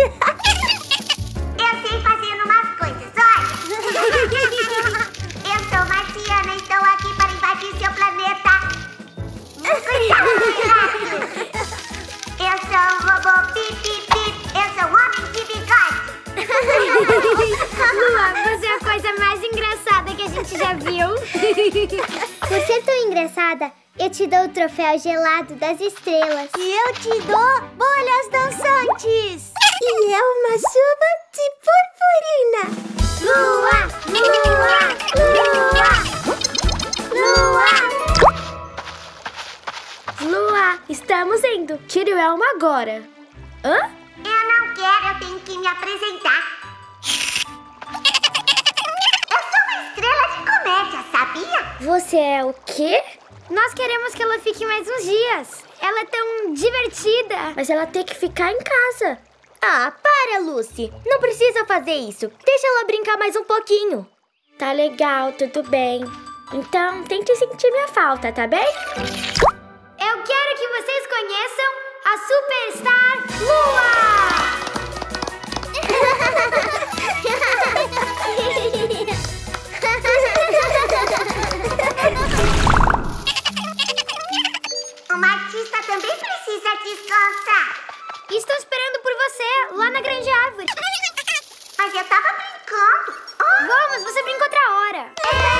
Eu sei fazer umas coisas, olha. Eu sou marciana e estou aqui para invadir seu planeta. Eu sou um robô pip, pip, pip. Eu sou um homem de bigode. Lua, você é a coisa mais engraçada que a gente já viu. Por ser tão engraçada, eu te dou o troféu gelado das estrelas. E eu te dou bolhas dançantes. E é uma chuva de purpurina. Lua, lua, lua, lua. Lua, estamos indo. Tire o elmo agora. Hã? Eu não quero, eu tenho que me apresentar. Eu sou uma estrela de comédia, sabia? Você é o quê? Nós queremos que ela fique mais uns dias. Ela é tão divertida. Mas ela tem que ficar em casa. Ah, para, Lucy. Não precisa fazer isso. Deixa ela brincar mais um pouquinho. Tá legal, tudo bem. Então, tente sentir minha falta, tá bem? Eu quero que vocês conheçam a Superstar Lua! Uma artista também precisa descansar. Estou esperando por você, lá na grande árvore. Mas eu tava brincando. Oh. Vamos, você brinca outra hora.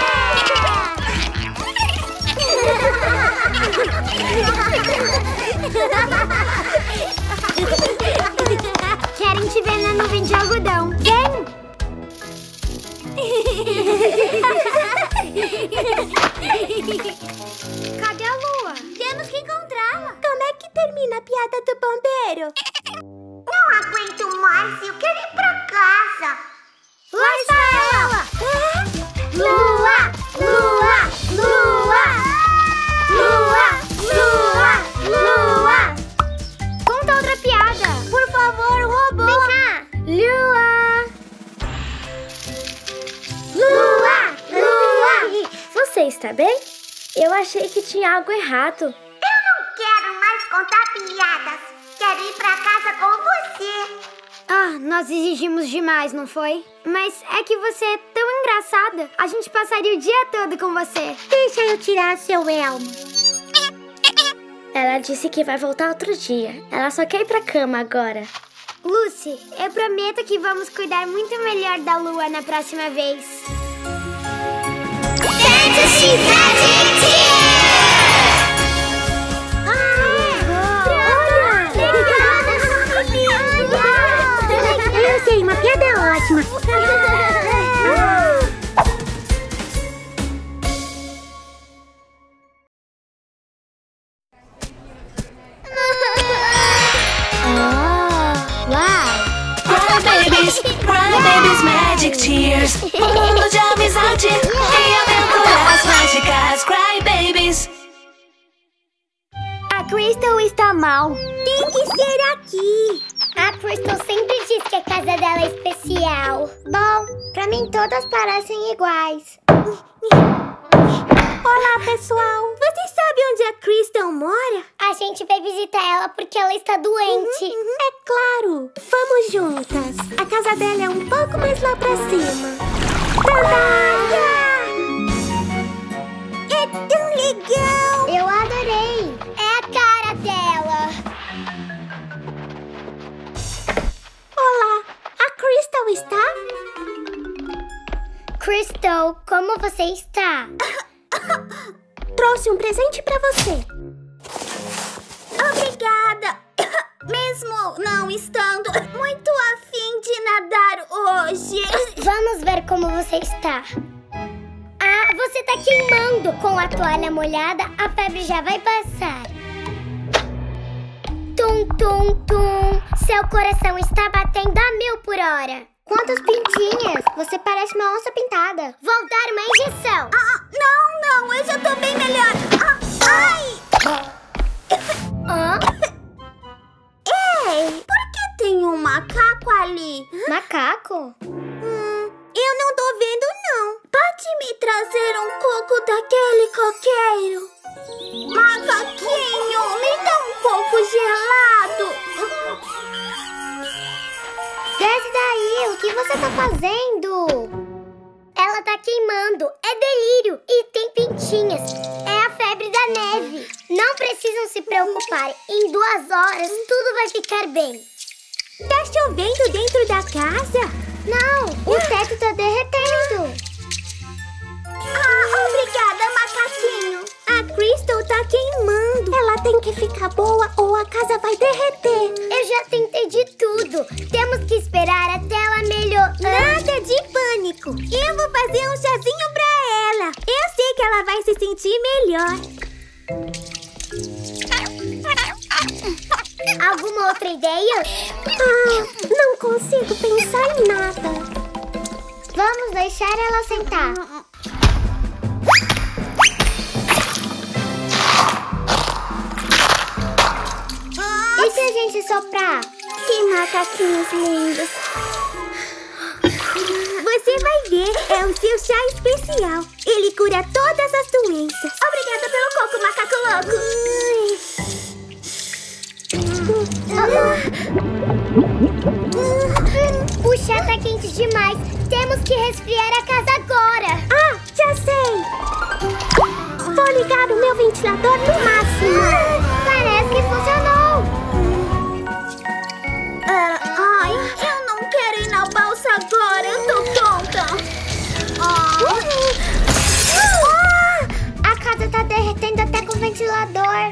Querem te ver na nuvem de algodão. Vem! Cadê a lua? Temos que encontrá-la. Como é que termina a piada do bombeiro? Não aguento mais, eu quero ir pra casa. Lá está ela! Lua, lua, lua, lua, lua, lua. Conta outra piada. Por favor, robô. Vem cá. Lua. Lua, lua. Você está bem? Eu achei que tinha algo errado. Eu não quero mais contar piadas. Quero ir pra casa com você. Ah, nós exigimos demais, não foi? Mas é que você é tão engraçada. A gente passaria o dia todo com você. Deixa eu tirar seu elmo. Ela disse que vai voltar outro dia. Ela só quer ir pra cama agora. Lucy, eu prometo que vamos cuidar muito melhor da lua na próxima vez. Fantasy Magic Tears! Eu sei, uma piada ótima. Cry Babies Magic Tears. Mundo de amizade e aventuras mágicas. Cry Babies. A Crystal está mal. Tem que ser aqui. A Crystal sempre diz que a casa dela é especial. Bom, pra mim todas parecem iguais. Olá, pessoal. Vocês sabem onde a Crystal mora? A gente vai visitar ela porque ela está doente. É claro. Vamos juntas. A casa dela é um pouco mais lá pra cima. Tadá! tão legal! Eu adorei! É a cara dela. Olá, a Crystal está? Crystal, como você está? Trouxe um presente pra você. Obrigada. Mesmo não estando muito afim de nadar hoje. Vamos ver como você está. Ah, você tá queimando. Com a toalha molhada, a febre já vai passar. Tum, tum, tum. Seu coração está batendo a 1000 por hora. Quantas pintinhas? Você parece uma onça pintada. Vou dar uma injeção. Não, eu já tô bem melhor. Ai! Ei, por que tem um macaco ali? Macaco? Eu não tô vendo, não. Pode me trazer um coco daquele coqueiro? Macaquinho, me dá um coco gelado. Desce daí, o que você tá fazendo? Ela tá queimando, é delírio e tem pintinhas. É a febre da neve. Não precisam se preocupar, em 2 horas tudo vai ficar bem. Tá chovendo dentro da casa? Não, o teto tá derretendo. Obrigada, macaquinho. A Crystal tá queimando. Ela tem que ficar boa ou a casa vai derreter. Eu já tentei de tudo. Temos que esperar até ela melhorar. Nada de pânico. Eu vou fazer um chazinho pra ela. Eu sei que ela vai se sentir melhor. Alguma outra ideia? Não consigo pensar em nada. Vamos deixar ela sentar. E se a gente soprar? Que macaquinhos lindos. Você vai ver, é o seu chá especial. Ele cura todas as doenças. Obrigada pelo coco, macaco louco. O chá tá quente demais. Temos que resfriar a casa agora. Já sei. Vou ligar o meu ventilador no máximo. Parece que funcionou. Eu não quero ir na balsa agora. Eu tô tonta. A casa tá derretendo até com o ventilador.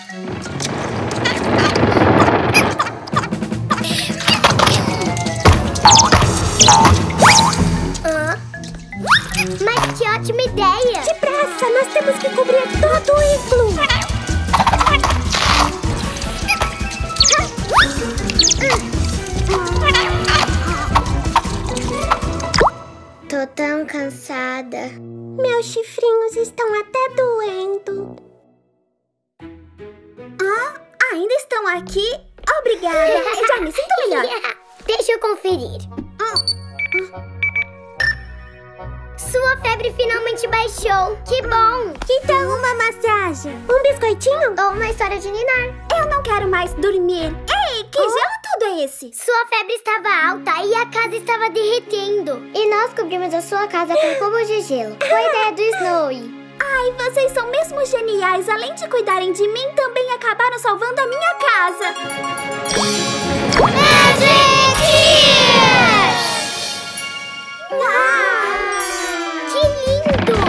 Mas que ótima ideia! Depressa, nós temos que cobrir todo o iglu. Tô tão cansada. Meus chifrinhos estão até doendo. Ainda estão aqui? Obrigada. Já me sinto melhor. Deixa eu conferir. Sua febre finalmente baixou. Que bom! Que tal uma massagem? Um biscoitinho? Ou uma história de ninar. Eu não quero mais dormir. Ei, que gelo tudo é esse? Sua febre estava alta e a casa estava derretendo. E nós cobrimos a sua casa com cubos de gelo. Foi ideia do Snowy. Ai, vocês são mesmo geniais. Além de cuidarem de mim, também acabaram salvando a minha casa. Que lindo!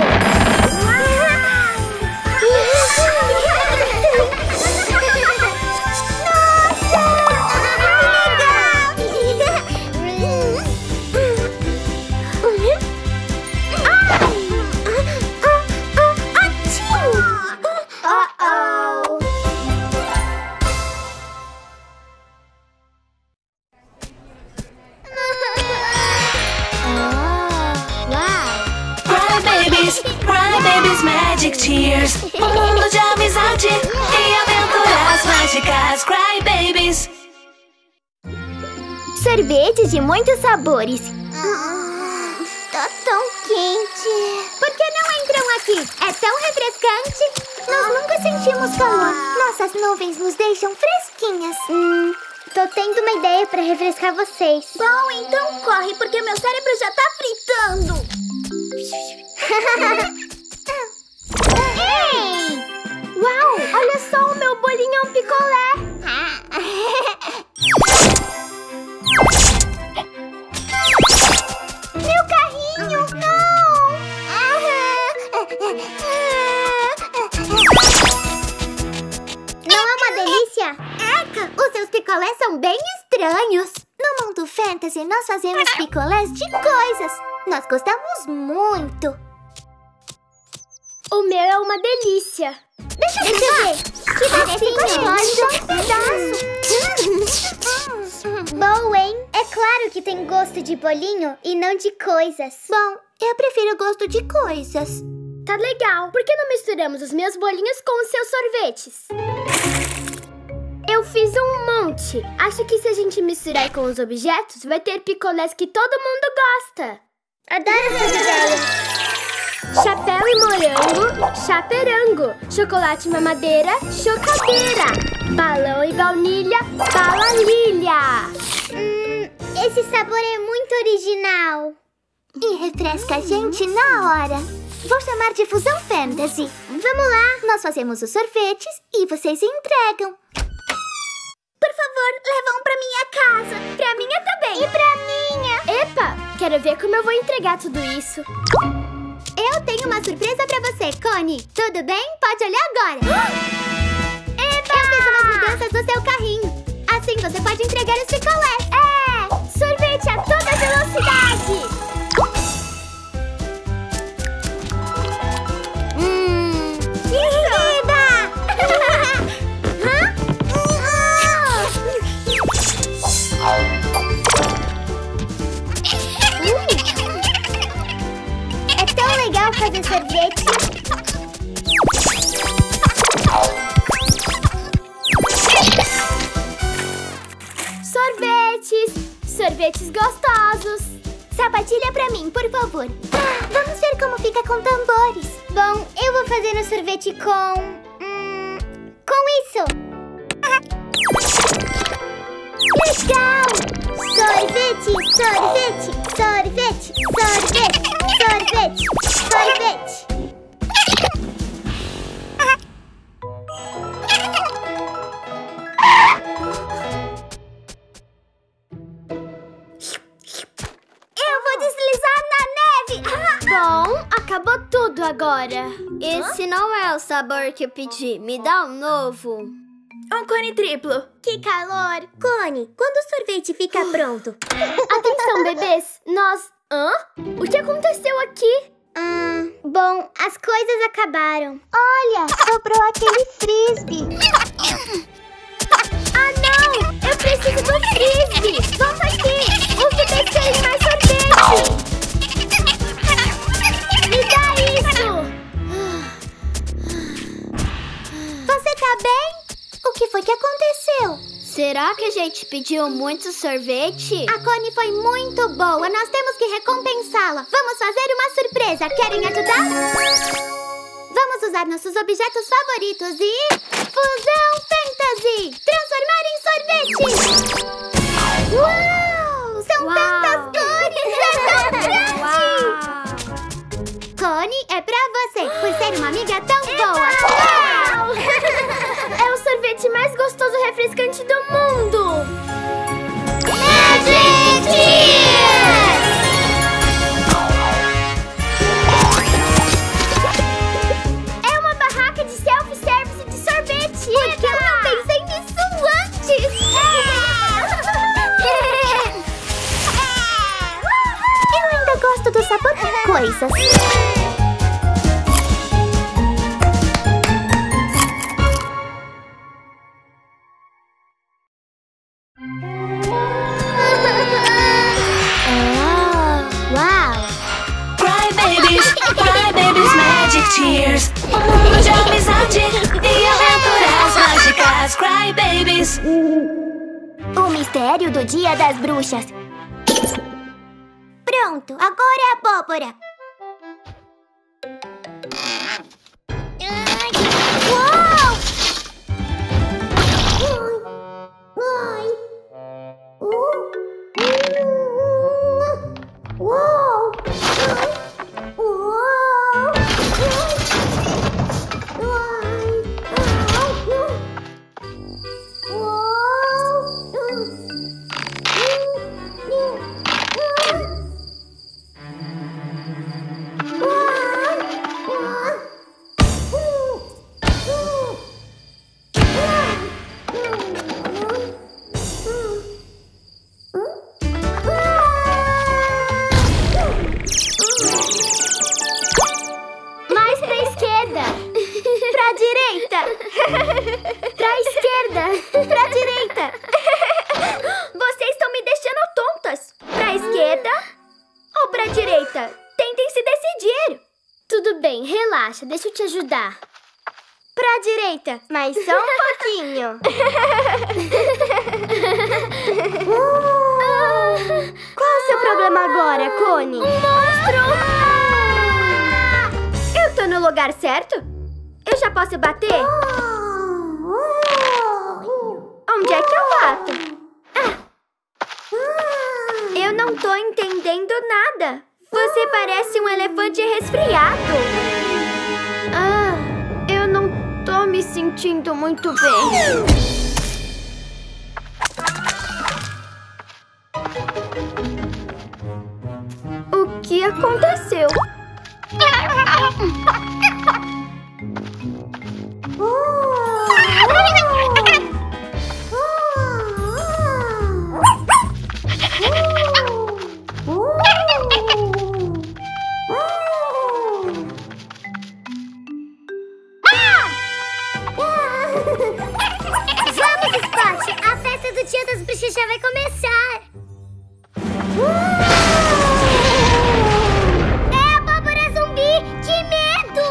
Cry Babies Magic Tears. Mundo de amizade e aventuras mágicas. Cry Babies. Sorvete de muitos sabores. Tá tão quente. Por que não entram aqui? É tão refrescante. Nós nunca sentimos calor. Nossas nuvens nos deixam fresquinhas. Tô tendo uma ideia pra refrescar vocês. Bom, então corre, porque meu cérebro já tá fritando. Ei! Uau, olha só, o meu bolinho é um picolé. Meu carrinho, não! Não é uma delícia? Eca, os seus picolés são bem estranhos. No mundo fantasy, nós fazemos picolés de coisas. Nós gostamos muito. O meu é uma delícia. Deixa eu ver. Que Parece pedaço. Bom, hein? É claro que tem gosto de bolinho e não de coisas. Bom, eu prefiro o gosto de coisas. Tá legal. Por que não misturamos os meus bolinhos com os seus sorvetes? Eu fiz um monte. Acho que se a gente misturar com os objetos, vai ter picolés que todo mundo gosta. Adoro essas ideias. Chapéu e morango, chaperango. Chocolate e mamadeira, chocadeira. Balão e baunilha, balalilha. Esse sabor é muito original. E refresca a gente na hora. Vou chamar de Fusão Fantasy. Vamos lá, nós fazemos os sorvetes e vocês entregam. Por favor, leva um pra minha casa. Pra minha também. E pra minha. Epa, quero ver como eu vou entregar tudo isso. Eu tenho uma surpresa pra você, Connie. Tudo bem? Pode olhar agora. Eba! Eu fiz umas mudanças no seu carrinho. Assim você pode entregar os picolés. Sorvete a toda velocidade. É tão legal fazer sorvete. Sorvetes gostosos. Sapatilha pra mim, por favor. Vamos ver como fica com tambores. Bom, eu vou fazer um sorvete com isso. Legal! Sorvete, sorvete, sorvete, sorvete, sorvete, sorvete. Eu vou deslizar na neve! Bom, acabou tudo agora. Esse não é o sabor que eu pedi. Me dá um novo. Um cone triplo. Que calor! Connie, quando o sorvete fica pronto? Atenção, bebês. O que aconteceu aqui? Bom, as coisas acabaram. Olha, sobrou aquele frisbee. Ah, não! Eu preciso do frisbee! Volta aqui! Os bebês querem mais sorvete! Me dá isso! Você tá bem? O que foi que aconteceu? Será que a gente pediu muito sorvete? A Connie foi muito boa. Nós temos que recompensá-la. Vamos fazer uma surpresa. Querem ajudar? Vamos usar nossos objetos favoritos e... Fusão Fantasy! Transformar em sorvete! Uau! São tantas cores! É tão grande! Connie, é pra você, por ser uma amiga tão boa! Uau! É o sorvete mais gostoso e refrescante do mundo! Magic Tears! É uma barraca de self-service de sorvete! Por que eu não pensei nisso antes? Eu ainda gosto do sabor de coisas. Cry Babies Magic Tears. Mundo de amizade e aventuras mágicas. Cry Babies. O mistério do Dia das Bruxas. Pronto, agora é a abóbora. Uau! Uau! Pra direita! Pra esquerda! Pra direita! Vocês estão me deixando tontas! Pra esquerda ou pra direita? Tentem se decidir! Tudo bem, relaxa, deixa eu te ajudar. Pra direita! Mas só um pouquinho. Qual é o seu problema agora, Cone? Um monstro! Eu tô no lugar certo? Eu já posso bater? Onde é que eu bato? Eu não tô entendendo nada. Você parece um elefante resfriado. Eu não tô me sentindo muito bem. O que aconteceu? Vamos, Spot! A festa do Dia das Bruxas já vai começar! É a abóbora zumbi! Que medo!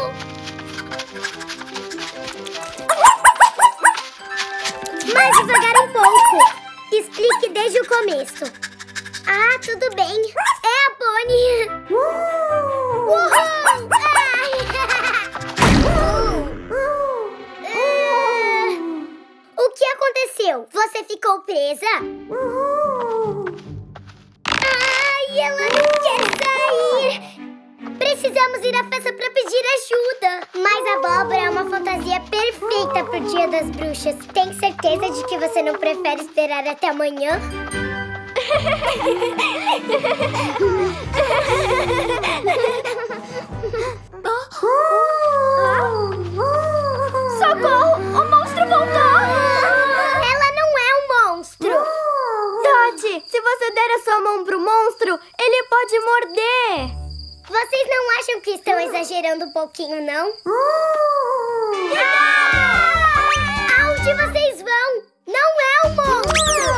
Mais devagar um pouco! Explique desde o começo. Ah, tudo bem. É a Bonnie! Uhul! Ai. O que aconteceu? Você ficou presa? Ai, ela não quer sair! Precisamos ir à festa para pedir ajuda. Mas a abóbora é uma fantasia perfeita pro Dia das Bruxas. Tem certeza de que você não prefere esperar até amanhã? Socorro! O monstro voltou! Ela não é um monstro! Dodge, se você der a sua mão pro monstro, ele pode morder! Vocês não acham que estão exagerando um pouquinho, não? Aonde vocês vão? Não é um monstro!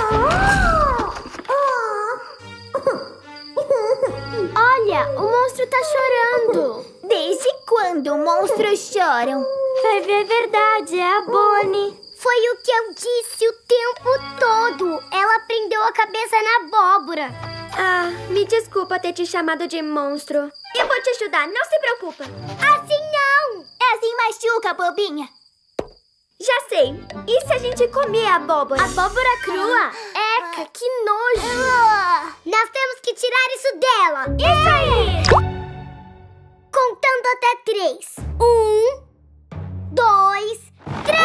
Olha, o monstro tá chorando! Desde quando monstros choram? Vai ver a verdade, é a Bonnie! Foi o que eu disse o tempo todo! Ela prendeu a cabeça na abóbora! Me desculpa ter te chamado de monstro. Eu vou te ajudar, não se preocupa. Assim não! É assim machuca, bobinha. Já sei. E se a gente comer a abóbora? Abóbora crua? Eca, que nojo! Nós temos que tirar isso dela! Isso aí! Contando até 3. 1, 2, 3!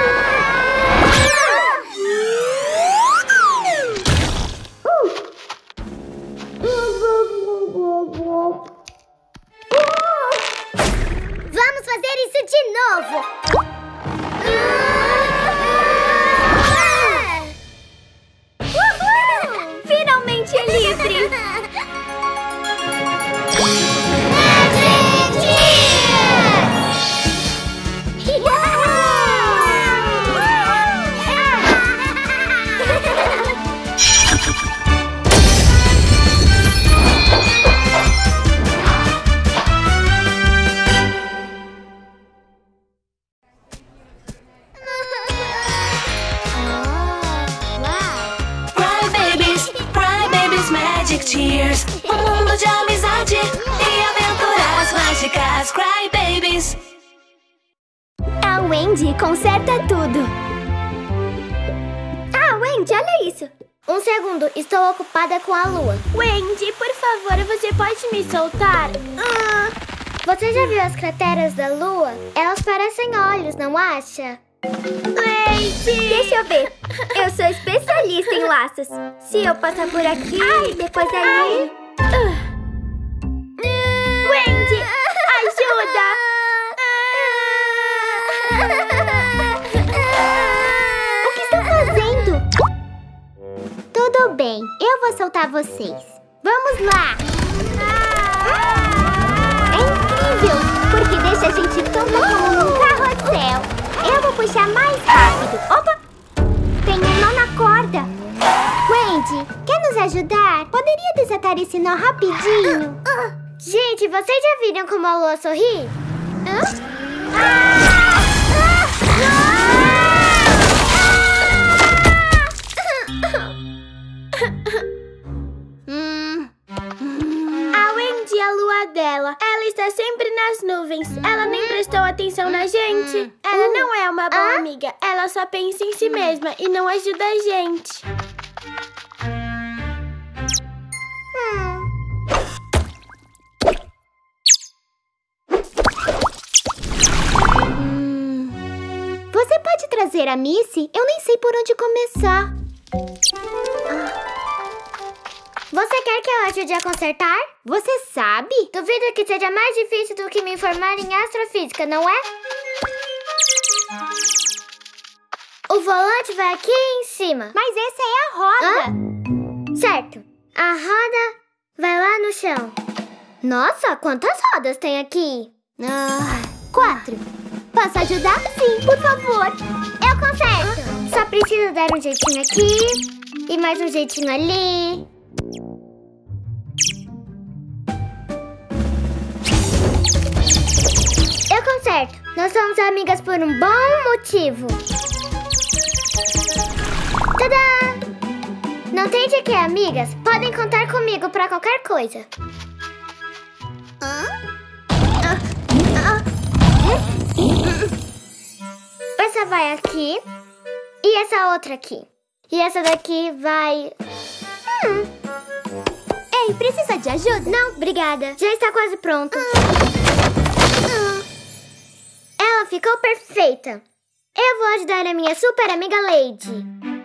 Vamos fazer isso de novo! Finalmente livre! Tears, um mundo de amizade e aventuras mágicas. Cry Babies. A Wendy conserta tudo. Wendy, olha isso. Um segundo, estou ocupada com a lua. Wendy, por favor, você pode me soltar? Você já viu as crateras da lua? Elas parecem olhos, não acha? Wendy! Deixa eu ver. Eu sou especialista em laços. Se eu passar por aqui e depois ali... Wendy, ajuda! O que estão fazendo? Tudo bem, eu vou soltar vocês. Vamos lá! É incrível! incrível, porque deixa a gente tonta como num carrossel. Eu vou puxar mais rápido. Opa! Tem um nó na corda. Wendy, quer nos ajudar? Poderia desatar esse nó rapidinho? Gente, vocês já viram como a lua sorri? A Wendy é a lua dela. Ela está sempre nas nuvens. Ela nem prestou atenção na gente. Ela não é uma boa amiga. Ela só pensa em si mesma e não ajuda a gente. Você pode trazer a Missy? Eu nem sei por onde começar. Você quer que eu ajude a consertar? Você sabe? Duvido que seja mais difícil do que me formar em astrofísica, não é? O volante vai aqui em cima. Mas essa é a roda. Certo. A roda vai lá no chão. Nossa, quantas rodas tem aqui? 4. Posso ajudar? Sim, por favor. Eu conserto. Só preciso dar um jeitinho aqui e mais um jeitinho ali. Eu conserto. Nós somos amigas por um bom motivo. Tadã! Não tem de que, amigas. Podem contar comigo pra qualquer coisa. Essa vai aqui e essa outra aqui. E essa daqui vai... Ei, precisa de ajuda? Não, obrigada. Já está quase pronto. Ela ficou perfeita. Eu vou ajudar a minha super amiga Lady.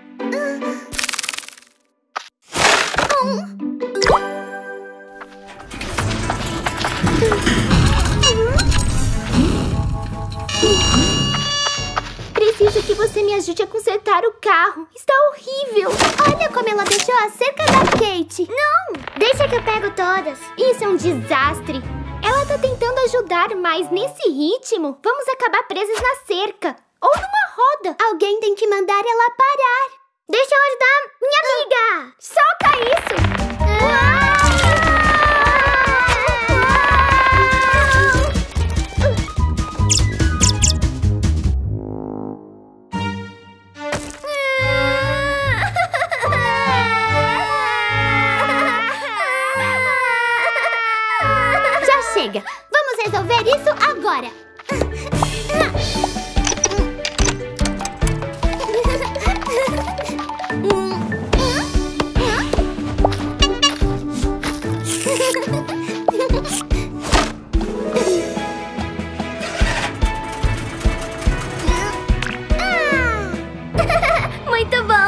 Preciso que você me ajude a consertar o carro. Está horrível. Olha como ela deixou a cerca da Kate. Não! Deixa que eu pego todas. Isso é um desastre. Ela tá tentando ajudar, mas nesse ritmo, vamos acabar presas na cerca. Ou numa roda. Alguém tem que mandar ela parar. Deixa eu ajudar minha amiga. Solta isso. Já chega. Vamos resolver isso agora. Muito bom.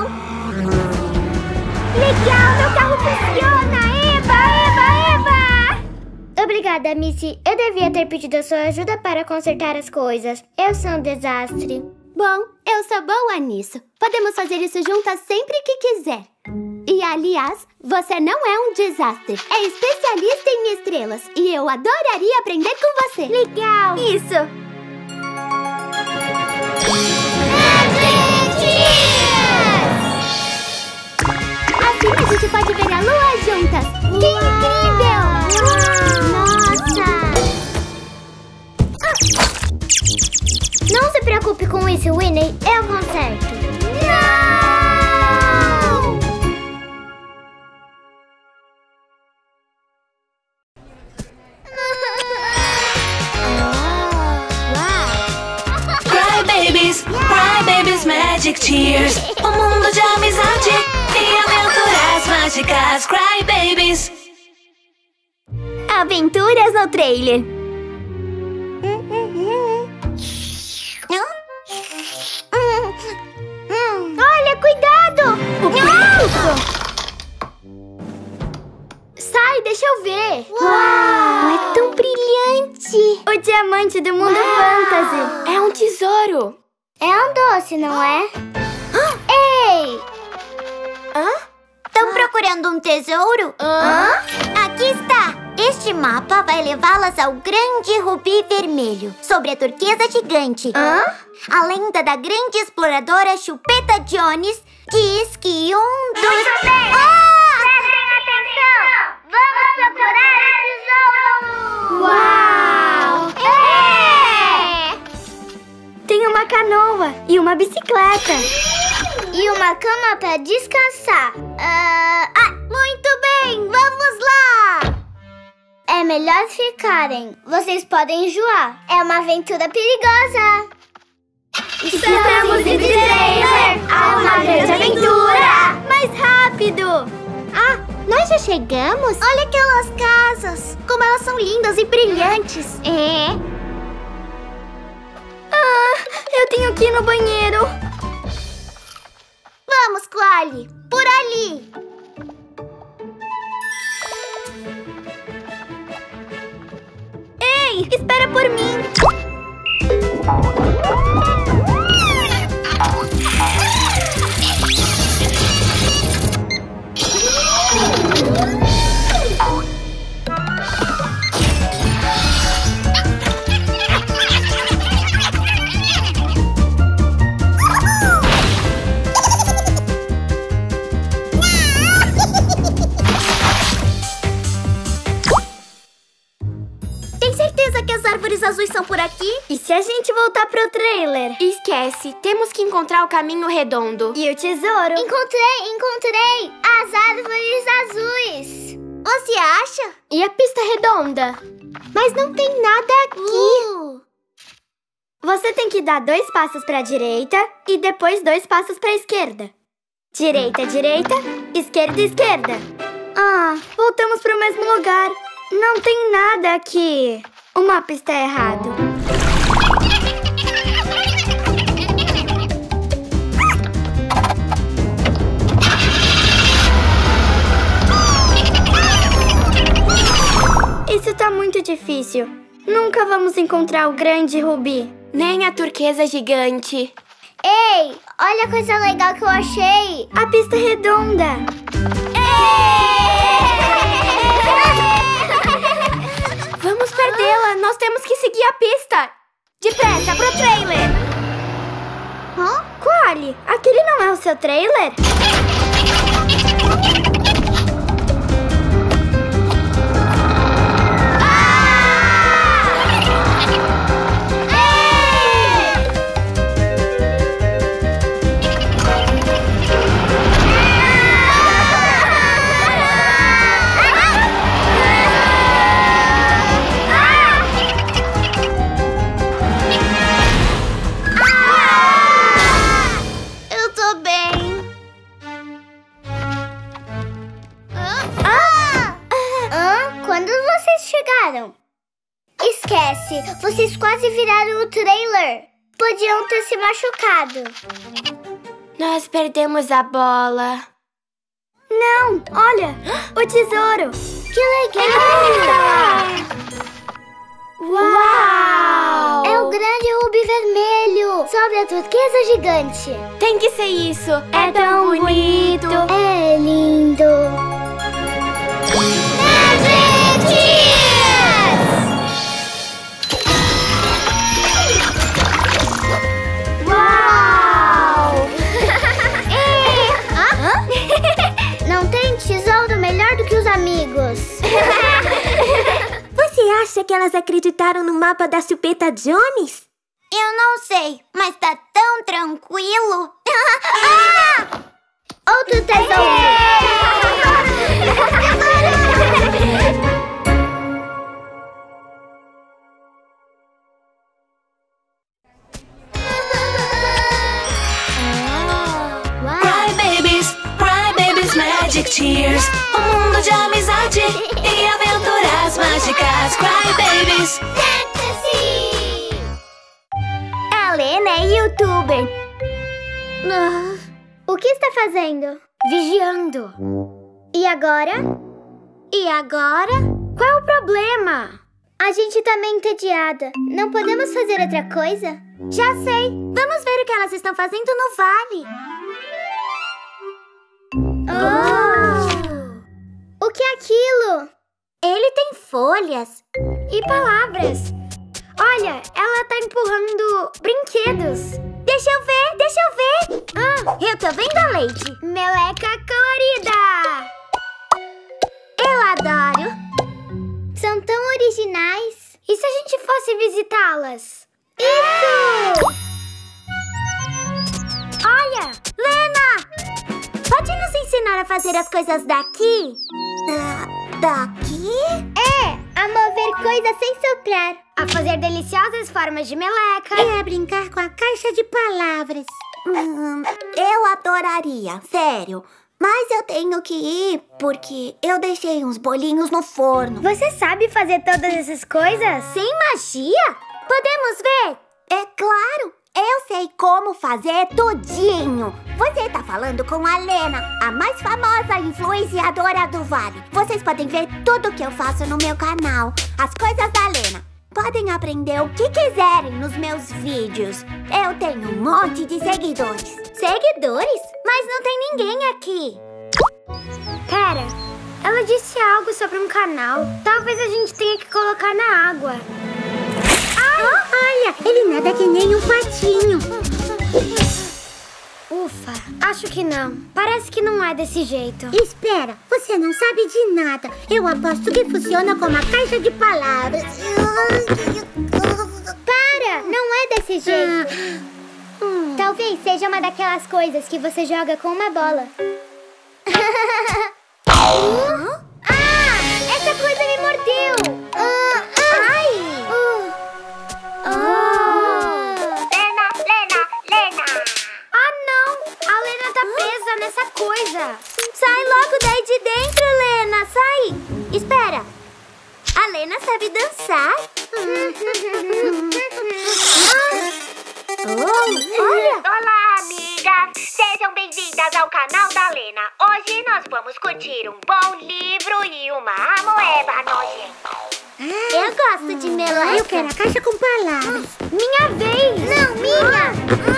Legal, meu carro funciona. Eba, eba, eba. Obrigada, Missy. Eu devia ter pedido a sua ajuda para consertar as coisas. Eu sou um desastre. Bom, eu sou boa nisso. Podemos fazer isso juntas sempre que quiser. E, aliás, você não é um desastre. É especialista em estrelas. E eu adoraria aprender com você. Legal. Isso. Assim a gente pode ver a lua juntas. Que incrível! Nossa! Não se preocupe com isso, Winnie. Eu conserto. Não! Cry Babies, Magic Tears. Um mundo de amizade e aventuras mágicas. Cry Babies. Aventuras no trailer. Olha, cuidado! O que é isso? Sai, deixa eu ver. Uau! É tão brilhante. O diamante do mundo fantasy. É um tesouro. É um doce, não é? Ei! Estão procurando um tesouro? Aqui está! Este Este mapa vai levá-las ao Grande Rubi Vermelho, sobre a turquesa gigante. A lenda da grande exploradora Chupeta Jones diz que um dos... Prestem atenção! Vamos procurar o tesouro! Uau! Tem uma canoa e uma bicicleta. E uma cama pra descansar. Muito bem, vamos lá! É melhor ficarem. Vocês podem enjoar. É uma aventura perigosa. Estamos indo de trailer a uma grande aventura! Mais rápido! Nós já chegamos? Olha aquelas casas! Como elas são lindas e brilhantes! Eu tenho que ir no banheiro. Vamos, Clary! Por ali! Ei, espera por mim! Tem certeza que as árvores azuis são por aqui? E se a gente voltar pro trailer? Esquece, temos que encontrar o caminho redondo. E o tesouro? Encontrei! As árvores azuis! Você acha? E a pista redonda? Mas não tem nada aqui. Você tem que dar 2 passos pra direita e depois 2 passos pra esquerda. Direita, direita, esquerda, esquerda. Voltamos pro mesmo lugar. Não tem nada aqui. O mapa está errado. Isso tá muito difícil. Nunca vamos encontrar o Grande Rubi. Nem a turquesa gigante. Ei, olha a coisa legal que eu achei! A pista redonda. Vamos perdê-la, nós temos que seguir a pista. Depressa, pro trailer. Quali, aquele não é o seu trailer? Eu tô bem. Quando vocês chegaram? Esquece, vocês quase viraram o trailer. Podiam ter se machucado. Nós perdemos a bola. Não, olha, o tesouro. Que legal! Uau! É o Grande Rubi Vermelho sobre a turquesa gigante. Tem que ser isso. É tão bonito. É lindo. Uau! Não tem tesouro melhor do que os amigos. Você acha que elas acreditaram no mapa da Chupeta Jones? Eu não sei, mas tá tão tranquilo. Outro tesouro. Cry Babies Magic Tears. Mundo de amizade e aventuras mágicas. Cry Babies. A Lena é youtuber. O que está fazendo? Vigiando. E agora? E agora? Qual é o problema? A gente tá meio entediada. Não podemos fazer outra coisa? Já sei. Vamos ver o que elas estão fazendo no vale. O que é aquilo? Ele tem folhas. E palavras. Olha, ela tá empurrando brinquedos. Deixa eu ver. Eu tô vendo a Lady. Meleca colorida. Eu adoro. São tão originais. E se a gente fosse visitá-las? Isso! Olha! Lena! Pode nos ensinar a fazer as coisas daqui? Daqui? A mover coisas sem soprar. A fazer deliciosas formas de meleca. E a brincar com a caixa de palavras. Eu adoraria, sério. Mas eu tenho que ir porque eu deixei uns bolinhos no forno. Você sabe fazer todas essas coisas? Sem magia? Podemos ver? É claro! Eu sei como fazer tudinho. Você tá falando com a Lena, a mais famosa influenciadora do Vale. Vocês podem ver tudo que eu faço no meu canal. As coisas da Lena. Podem aprender o que quiserem nos meus vídeos. Eu tenho um monte de seguidores. Seguidores? Mas não tem ninguém aqui. Pera, ela disse algo sobre um canal. Talvez a gente tenha que colocar na água. Olha, ele nada que nem um patinho. Ufa, acho que não. Parece que não é desse jeito. Espera, você não sabe de nada. Eu aposto que funciona como a caixa de palavras. Para, não é desse jeito. Talvez seja uma daquelas coisas que você joga com uma bola. Essa coisa me mordeu. Lena. Ah, não! A Lena tá presa nessa coisa. Sai logo daí de dentro, Lena. Sai. Espera. A Lena sabe dançar. Olha. Olá, amigas. Sejam bem-vindas ao canal da Lena. Hoje nós vamos curtir um bom livro e uma amoeba nojenta. Eu gosto de meleca. Eu quero a caixa com palavras. Minha vez! Não, minha!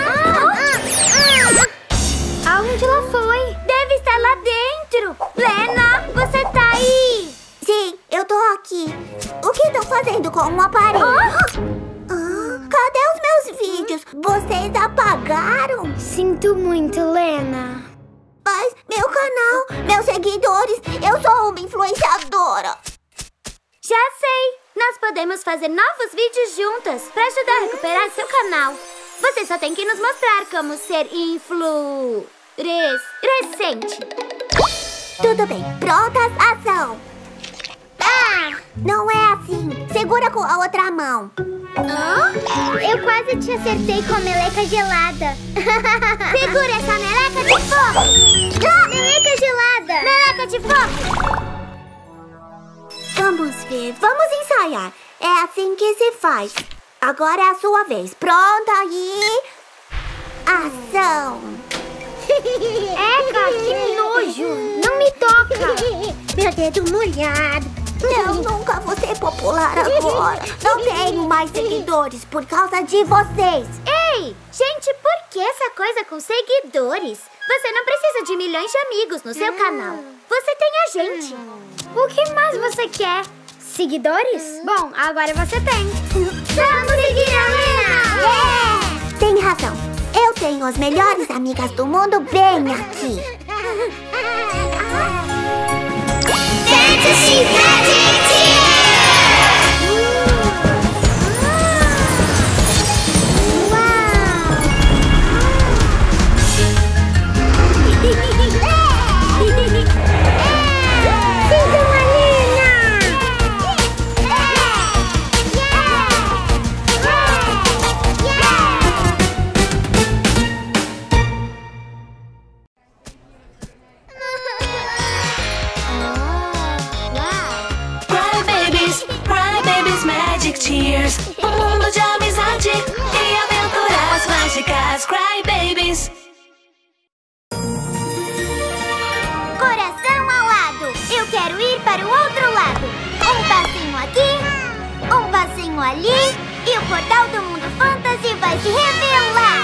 Aonde ela foi? Deve estar lá dentro. Lena, você tá aí? Sim, eu tô aqui. O que estão fazendo com um aparelho? Cadê os meus vídeos? Vocês apagaram? Sinto muito, Lena. Mas meu canal, meus seguidores, eu sou uma influenciadora. Já sei! Nós podemos fazer novos vídeos juntas para ajudar a recuperar seu canal. Você só tem que nos mostrar como ser recente. Tudo bem. Prontas, ação! Não é assim. Segura com a outra mão. Eu quase te acertei com a meleca gelada. Segura essa meleca de fogo! Meleca gelada! Meleca de fogo! Vamos ver, vamos ensaiar. É assim que se faz. Agora é a sua vez. Pronta e... ação! Eca, que nojo! Não me toca! Meu dedo molhado. Eu nunca vou ser popular agora. Não tenho mais seguidores por causa de vocês. Ei, gente, por que essa coisa com seguidores? Você não precisa de milhões de amigos no seu canal. Você tem a gente. O que mais você quer? Seguidores? Bom, agora você tem. Vamos seguir a Lena! Tem razão. Eu tenho as melhores amigas do mundo bem aqui. Fantasy Magic Tears! Tears, mundo de amizade e aventuras mágicas. Cry Babies. Coração ao lado, eu quero ir para o outro lado. Um passinho aqui, um passinho ali, e o portal do mundo fantasy vai se revelar.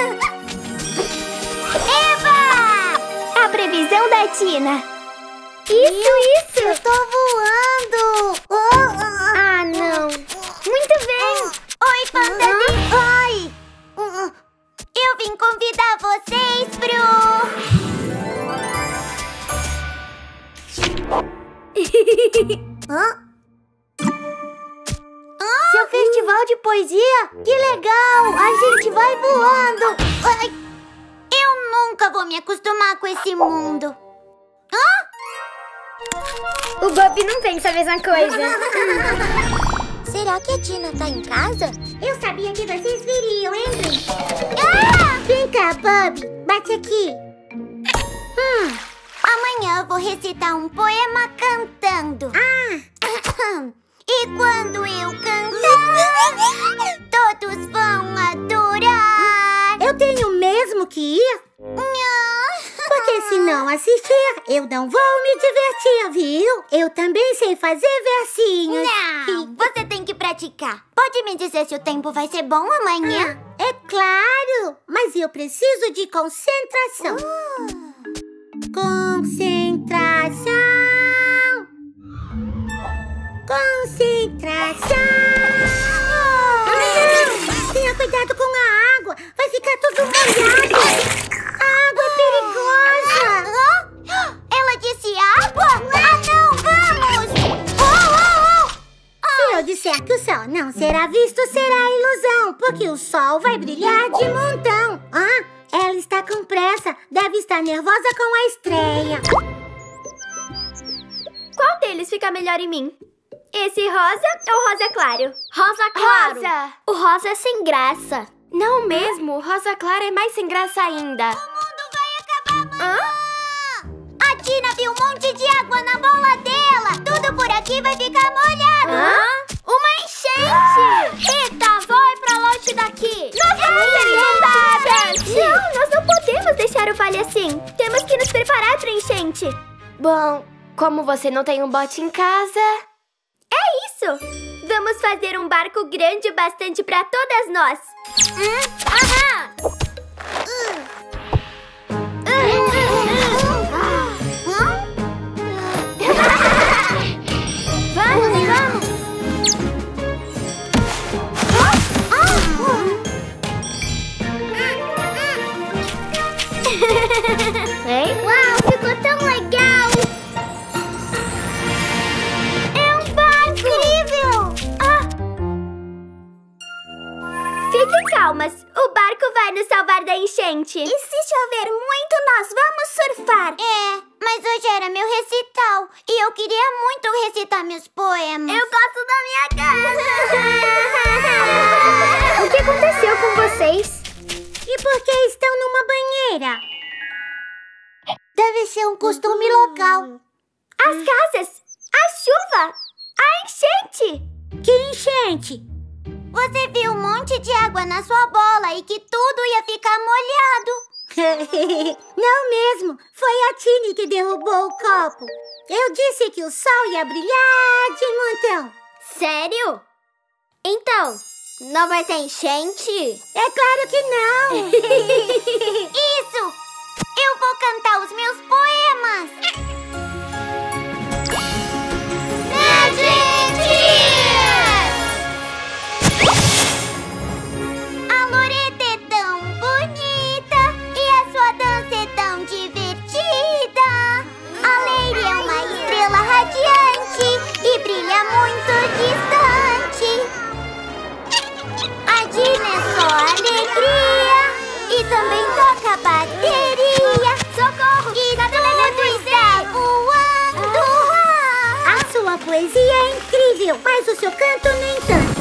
Eva! A previsão da Tina. Isso! Eu tô voando! Ah, não! Muito bem! Oi, Fantasy! Oi! Eu vim convidar vocês Seu festival de poesia? Que legal! A gente vai voando! Ai, eu nunca vou me acostumar com esse mundo. O Bob não pensa a mesma coisa. Será que a Tina tá em casa? Eu sabia que vocês viriam, hein? Vem cá, Bob. Bate aqui. Amanhã eu vou recitar um poema cantando. E quando eu cantar, todos vão adorar. Eu tenho mesmo que ir? Porque se não assistir, eu não vou me divertir, viu? Eu também sei fazer versinhos. Não, você tem que praticar. Pode me dizer se o tempo vai ser bom amanhã? É claro, mas eu preciso de concentração. Concentração. Concentração. Tenha cuidado com a água. Vai ficar tudo molhado. A água é perigosa. Ela disse água? Não, vamos! Se eu disser que o sol não será visto, será ilusão, porque o sol vai brilhar de montão. Ela está com pressa, deve estar nervosa com a estreia. Qual deles fica melhor em mim? Esse rosa ou rosa claro? Rosa claro! Rosa! O rosa é sem graça. Não mesmo, o rosa claro é mais sem graça ainda. O mundo vai acabar amanhã! A Tina viu um monte de água na bola dela! Tudo por aqui vai ficar molhado! Uma enchente! Rita, vai pra longe daqui! Nós vamos ser inundadas! Não, nós não podemos deixar o vale assim. Temos que nos preparar pra enchente. Bom, como você não tem um bote em casa... É isso! Vamos fazer um barco grande o bastante pra todas nós. Vamos, vamos! Uau, ficou tão legal! É um barco! Incrível! Fiquem calmas, o barco vai nos salvar da enchente. E se chover muito, nós vamos surfar. Mas hoje era meu recital e eu queria muito recitar meus poemas. Eu gosto da minha casa! O que aconteceu com vocês? E por que estão numa banheira? Deve ser um costume local. As casas, a chuva, a enchente. Que enchente? Você viu um monte de água na sua bola e que tudo ia ficar molhado. Não mesmo, foi a Tini que derrubou o copo. Eu disse que o sol ia brilhar de montão. Sério? Então, não vai ter enchente? É claro que não. Isso! Eu vou cantar os meus poemas. A Loreta é tão bonita e a sua dança é tão divertida. A Leire é uma estrela radiante e brilha muito distante. A Dina é só alegria e também toca bateria. Socorro! E tudo está voando! A sua poesia é incrível, mas o seu canto nem tanto.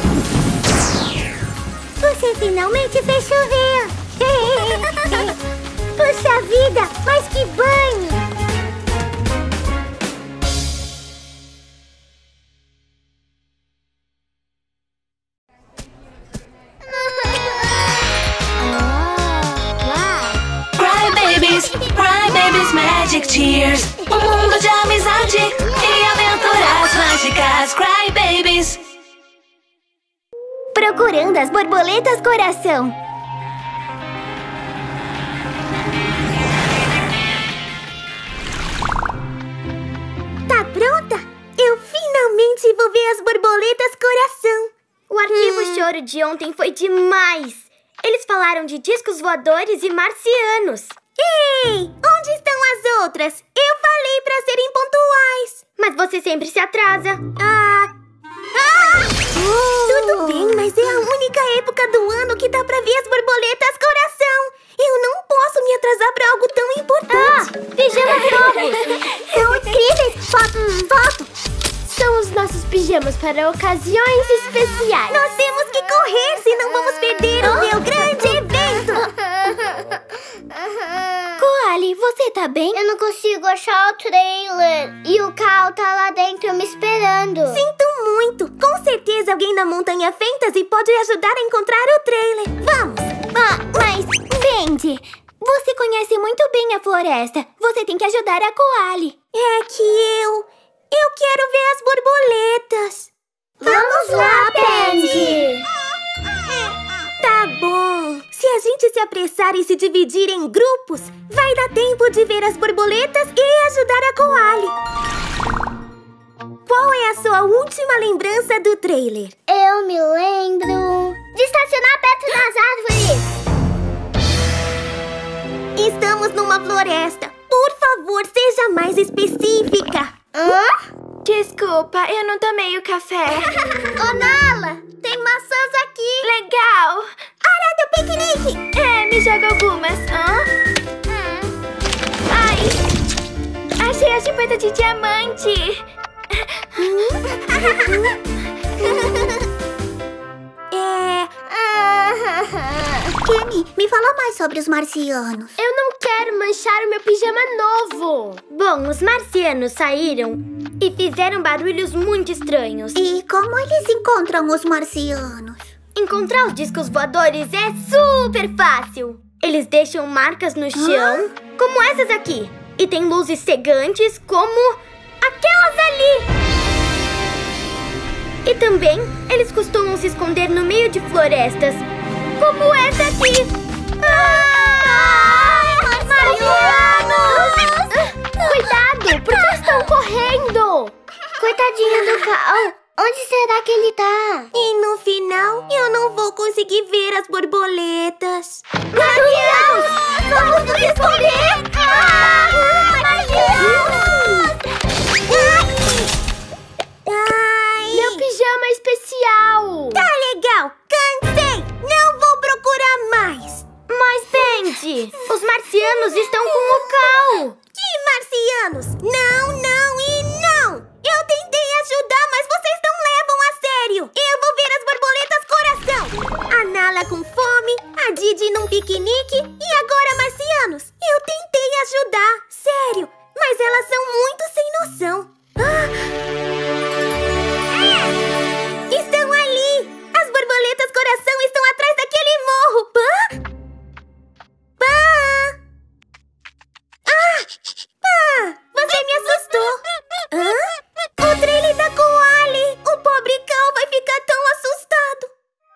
Você finalmente fez chover. Puxa vida, mas que banho! Cry Babies Magic Tears, um mundo de amizade e aventuras mágicas. Cry Babies. Procurando as borboletas coração. borboletas coração. O arquivo choro de ontem foi demais. Eles falaram de discos voadores e marcianos. Ei, onde estão as outras? Eu falei pra serem pontuais. Mas você sempre se atrasa. Tudo bem, mas é a única época do ano que dá pra ver as borboletas coração. Eu não posso me atrasar pra algo tão importante. Pijamas novos. São incríveis! Foto! São os nossos pijamas para ocasiões especiais. Nós temos que correr, senão vamos perder o meu grande evento. Koali, você tá bem? Eu não consigo achar o trailer. E o Cal tá lá dentro me esperando. Sinto muito. Com certeza alguém na Montanha Fantasy pode ajudar a encontrar o trailer. Vamos! Mas, Bendy, você conhece muito bem a floresta. Você tem que ajudar a Koali. É que eu quero ver as borboletas. Vamos lá, Bendy! Tá bom. Se a gente se apressar e se dividir em grupos, vai dar tempo de ver as borboletas e ajudar a Koali. Qual é a sua última lembrança do trailer? Eu me lembro de estacionar perto das árvores. Estamos numa floresta. Por favor, seja mais específica. Desculpa, eu não tomei o café. Ô, Nala, tem maçãs aqui. Legal. Hora do piquenique. Me joga algumas. Ai, achei a chupeta de diamante. Kenny, me fala mais sobre os marcianos. Eu não quero manchar o meu pijama novo. Bom, os marcianos saíram e fizeram barulhos muito estranhos. E como eles encontram os marcianos? Encontrar os discos voadores é super fácil. Eles deixam marcas no chão, como essas aqui. E tem luzes cegantes como aquelas ali. E também, eles costumam se esconder no meio de florestas, como essa aqui. Marcianos! Cuidado, por que estão correndo? Coitadinho do Cal. Onde será que ele tá? E no final, eu não vou conseguir ver as borboletas. Marcianos! Vamos nos esconder! Marcianos! Meu pijama especial! Tá legal, cansei! Não vou procurar mais! Mas, Bendy, os marcianos estão com o Cal! Que marcianos? Não, não e não! Eu tentei ajudar, mas vocês não levam a sério! Eu vou ver as borboletas coração! A Nala com fome, a Didi num piquenique e agora marcianos! Eu tentei ajudar, sério! Mas elas são muito sem noção! Estão ali! As borboletas coração estão atrás daquele morro! Você me assustou! O trailer da Koali! O pobre Cal vai ficar tão assustado!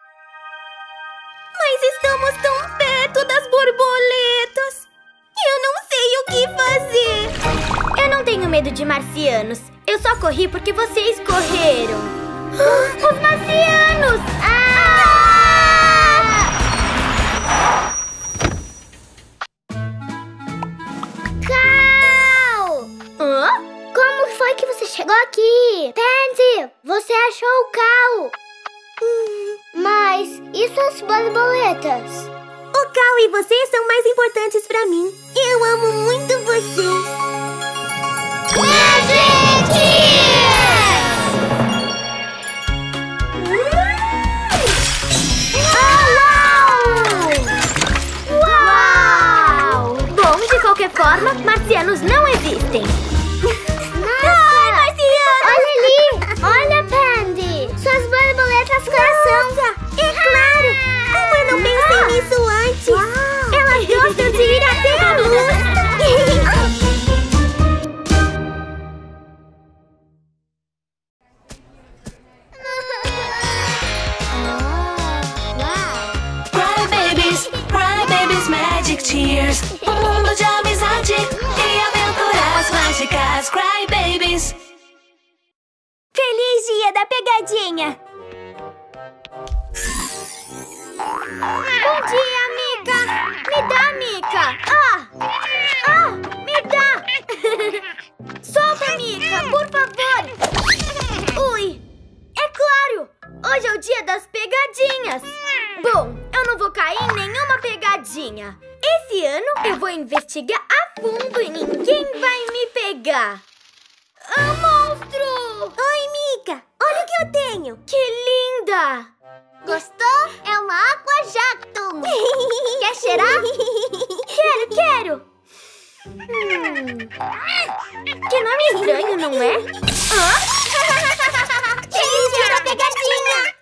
Mas estamos tão perto das borboletas! Eu não sei o que fazer! Eu não tenho medo de marcianos. Eu só corri porque vocês correram. Os marcianos! Cal! Como foi que você chegou aqui? Pansy, você achou o Cal? Mas e suas borboletas? O Cal e você são mais importantes pra mim. Eu amo muito vocês. Uau! Bom, de qualquer forma, marcianos não existem. Ai, marcianos! Olha ali! Olha, Pandy! Suas borboletas coração! É claro! Como eu não pensei nisso antes? Elas gostam de ir até a luz! Cry Babies Magic Tears. Mundo de amizade e aventuras mágicas. Cry Babies. Feliz Dia da pegadinha. Bom dia, Mica. Me dá, Mica. Me dá. Solta, Mica, por favor. Ui, é claro. Hoje é o dia das pegadinhas. Bom, eu não vou cair em nenhuma pegadinha. Esse ano eu vou investigar a fundo e ninguém vai me pegar. Monstro! Oi, Mica. Olha o que eu tenho. Que linda! Gostou? É uma água jato. Quer cheirar? Quero! Que nome estranho, não é? Feliz dia da pegadinha.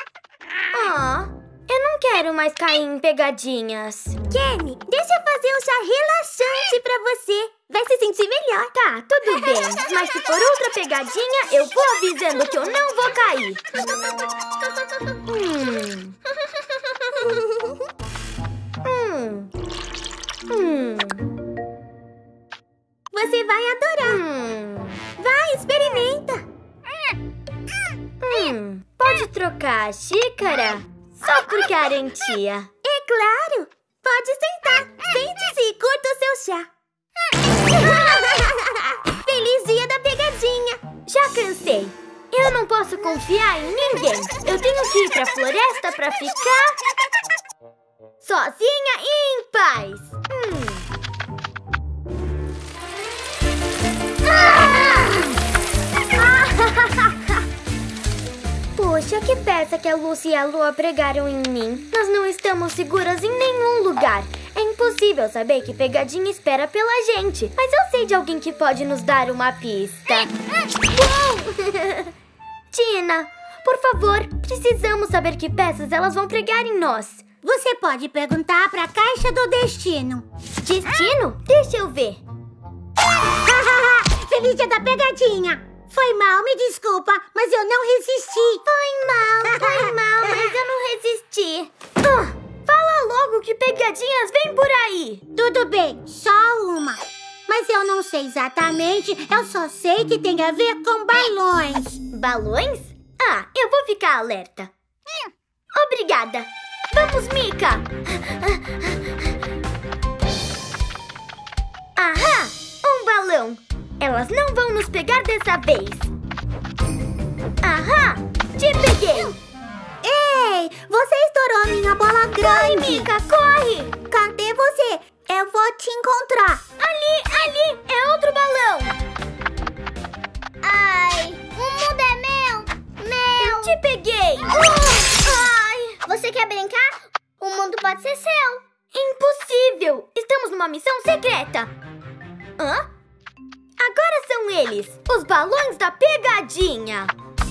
Eu não quero mais cair em pegadinhas. Kenny, deixa eu fazer um chá relaxante pra você. Vai se sentir melhor. Tá, tudo bem. Mas se for outra pegadinha, eu vou avisando que eu não vou cair. Você vai adorar. Vai, experimenta. Pode trocar a xícara? Só por garantia. É claro. Pode sentar. Sente-se e curta o seu chá. Feliz dia da pegadinha. Já cansei. Eu não posso confiar em ninguém. Eu tenho que ir pra floresta pra ficar sozinha e em paz. Poxa, que peça que a Lucy e a Lua pregaram em mim. Nós não estamos seguras em nenhum lugar. É impossível saber que pegadinha espera pela gente. Mas eu sei de alguém que pode nos dar uma pista. Tina, por favor, precisamos saber que peças elas vão pregar em nós. Você pode perguntar pra Caixa do Destino. Destino? Deixa eu ver. Feliz dia da pegadinha. Foi mal, me desculpa, mas eu não resisti. Foi mal, mas eu não resisti. Fala logo que pegadinhas vem por aí. Tudo bem, só uma. Mas eu não sei exatamente, eu só sei que tem a ver com balões. Balões? Eu vou ficar alerta. Obrigada. Vamos, Mica. Um balão. Elas não vão nos pegar dessa vez. Te peguei. Ei, você estourou minha bola grande. Corre, Mica, corre. Cadê você? Eu vou te encontrar. Ali, é outro balão. Ai, o mundo é meu. Eu te peguei. Você quer brincar? O mundo pode ser seu. Impossível. Estamos numa missão secreta. Agora são eles, os balões da pegadinha.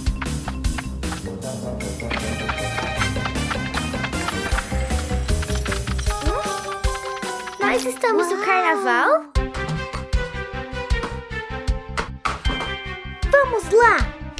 Nós estamos no carnaval? Vamos lá!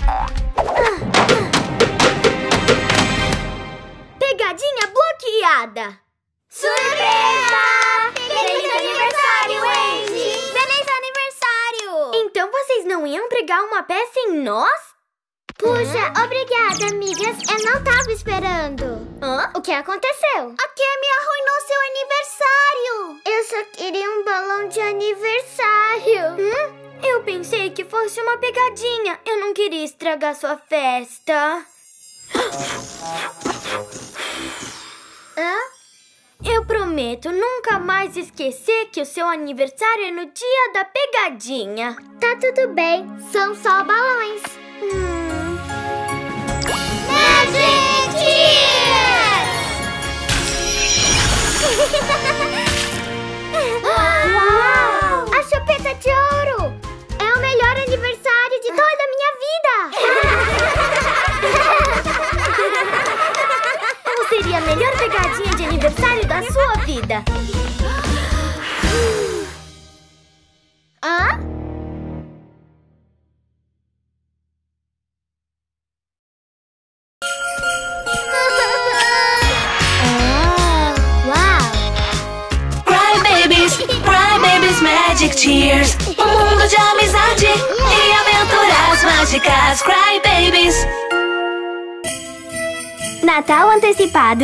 Pegadinha bloqueada! Surpresa! Feliz aniversário, Andy! Feliz aniversário! Então vocês não iam pregar uma peça em nós? Puxa, obrigada, amigas. Eu não tava esperando. O que aconteceu? A Kemi arruinou seu aniversário. Eu só queria um balão de aniversário. Eu pensei que fosse uma pegadinha. Eu não queria estragar sua festa. Eu prometo nunca mais esquecer que o seu aniversário é no dia da pegadinha. Tá tudo bem, são só balões. Magic Tears! Uau! A chupeta de ouro! É o melhor aniversário de toda a minha vida! Ou seria a melhor pegadinha de aniversário da sua vida? Magic Tears, um mundo de amizade e aventuras mágicas. mágicas, Cry Babies. Natal antecipado.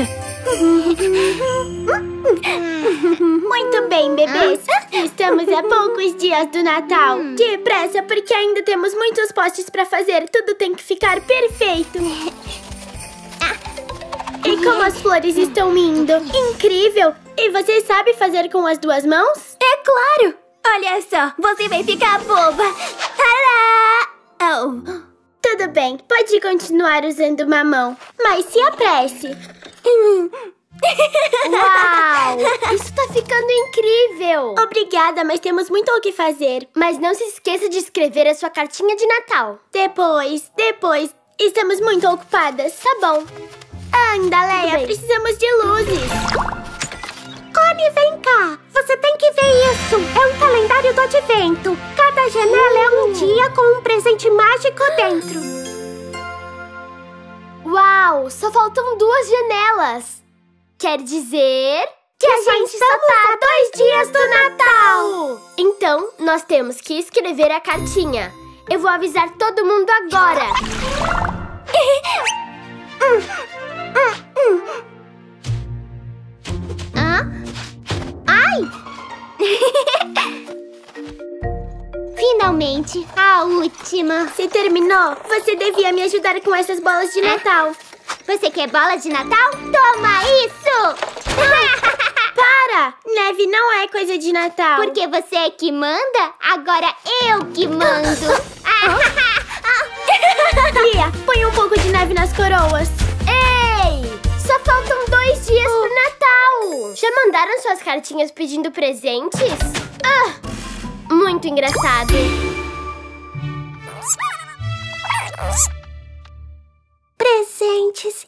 Muito bem, bebês. Estamos a poucos dias do Natal. Depressa, porque ainda temos muitos postes pra fazer. Tudo tem que ficar perfeito. E como as flores estão indo? Incrível! E você sabe fazer com as duas mãos? É claro! Olha só, você vai ficar boba. Tará! Oh. Tudo bem, pode continuar usando uma mão, mas se apresse. Uau! Isso tá ficando incrível! Obrigada, mas temos muito o que fazer. Mas não se esqueça de escrever a sua cartinha de Natal. Depois. Estamos muito ocupadas. Tá bom. Leia, precisamos de luzes. Connie, vem cá. Você tem que ver isso. É um calendário do advento. Cada janela é um dia com um presente mágico dentro. Uau! Só faltam 2 janelas. Quer dizer que a gente só tá a 2 dias do Natal. Então, nós temos que escrever a cartinha. Eu vou avisar todo mundo agora. Ai! Finalmente, a última. Se terminou, você devia me ajudar com essas bolas de Natal. Você quer bola de Natal? Toma isso! Para! Neve não é coisa de Natal. Porque você é que manda, agora eu que mando. Lia, põe um pouco de neve nas coroas. Ei! Só faltam 2 dias pro Natal. Já mandaram suas cartinhas pedindo presentes? Muito engraçado. Presentes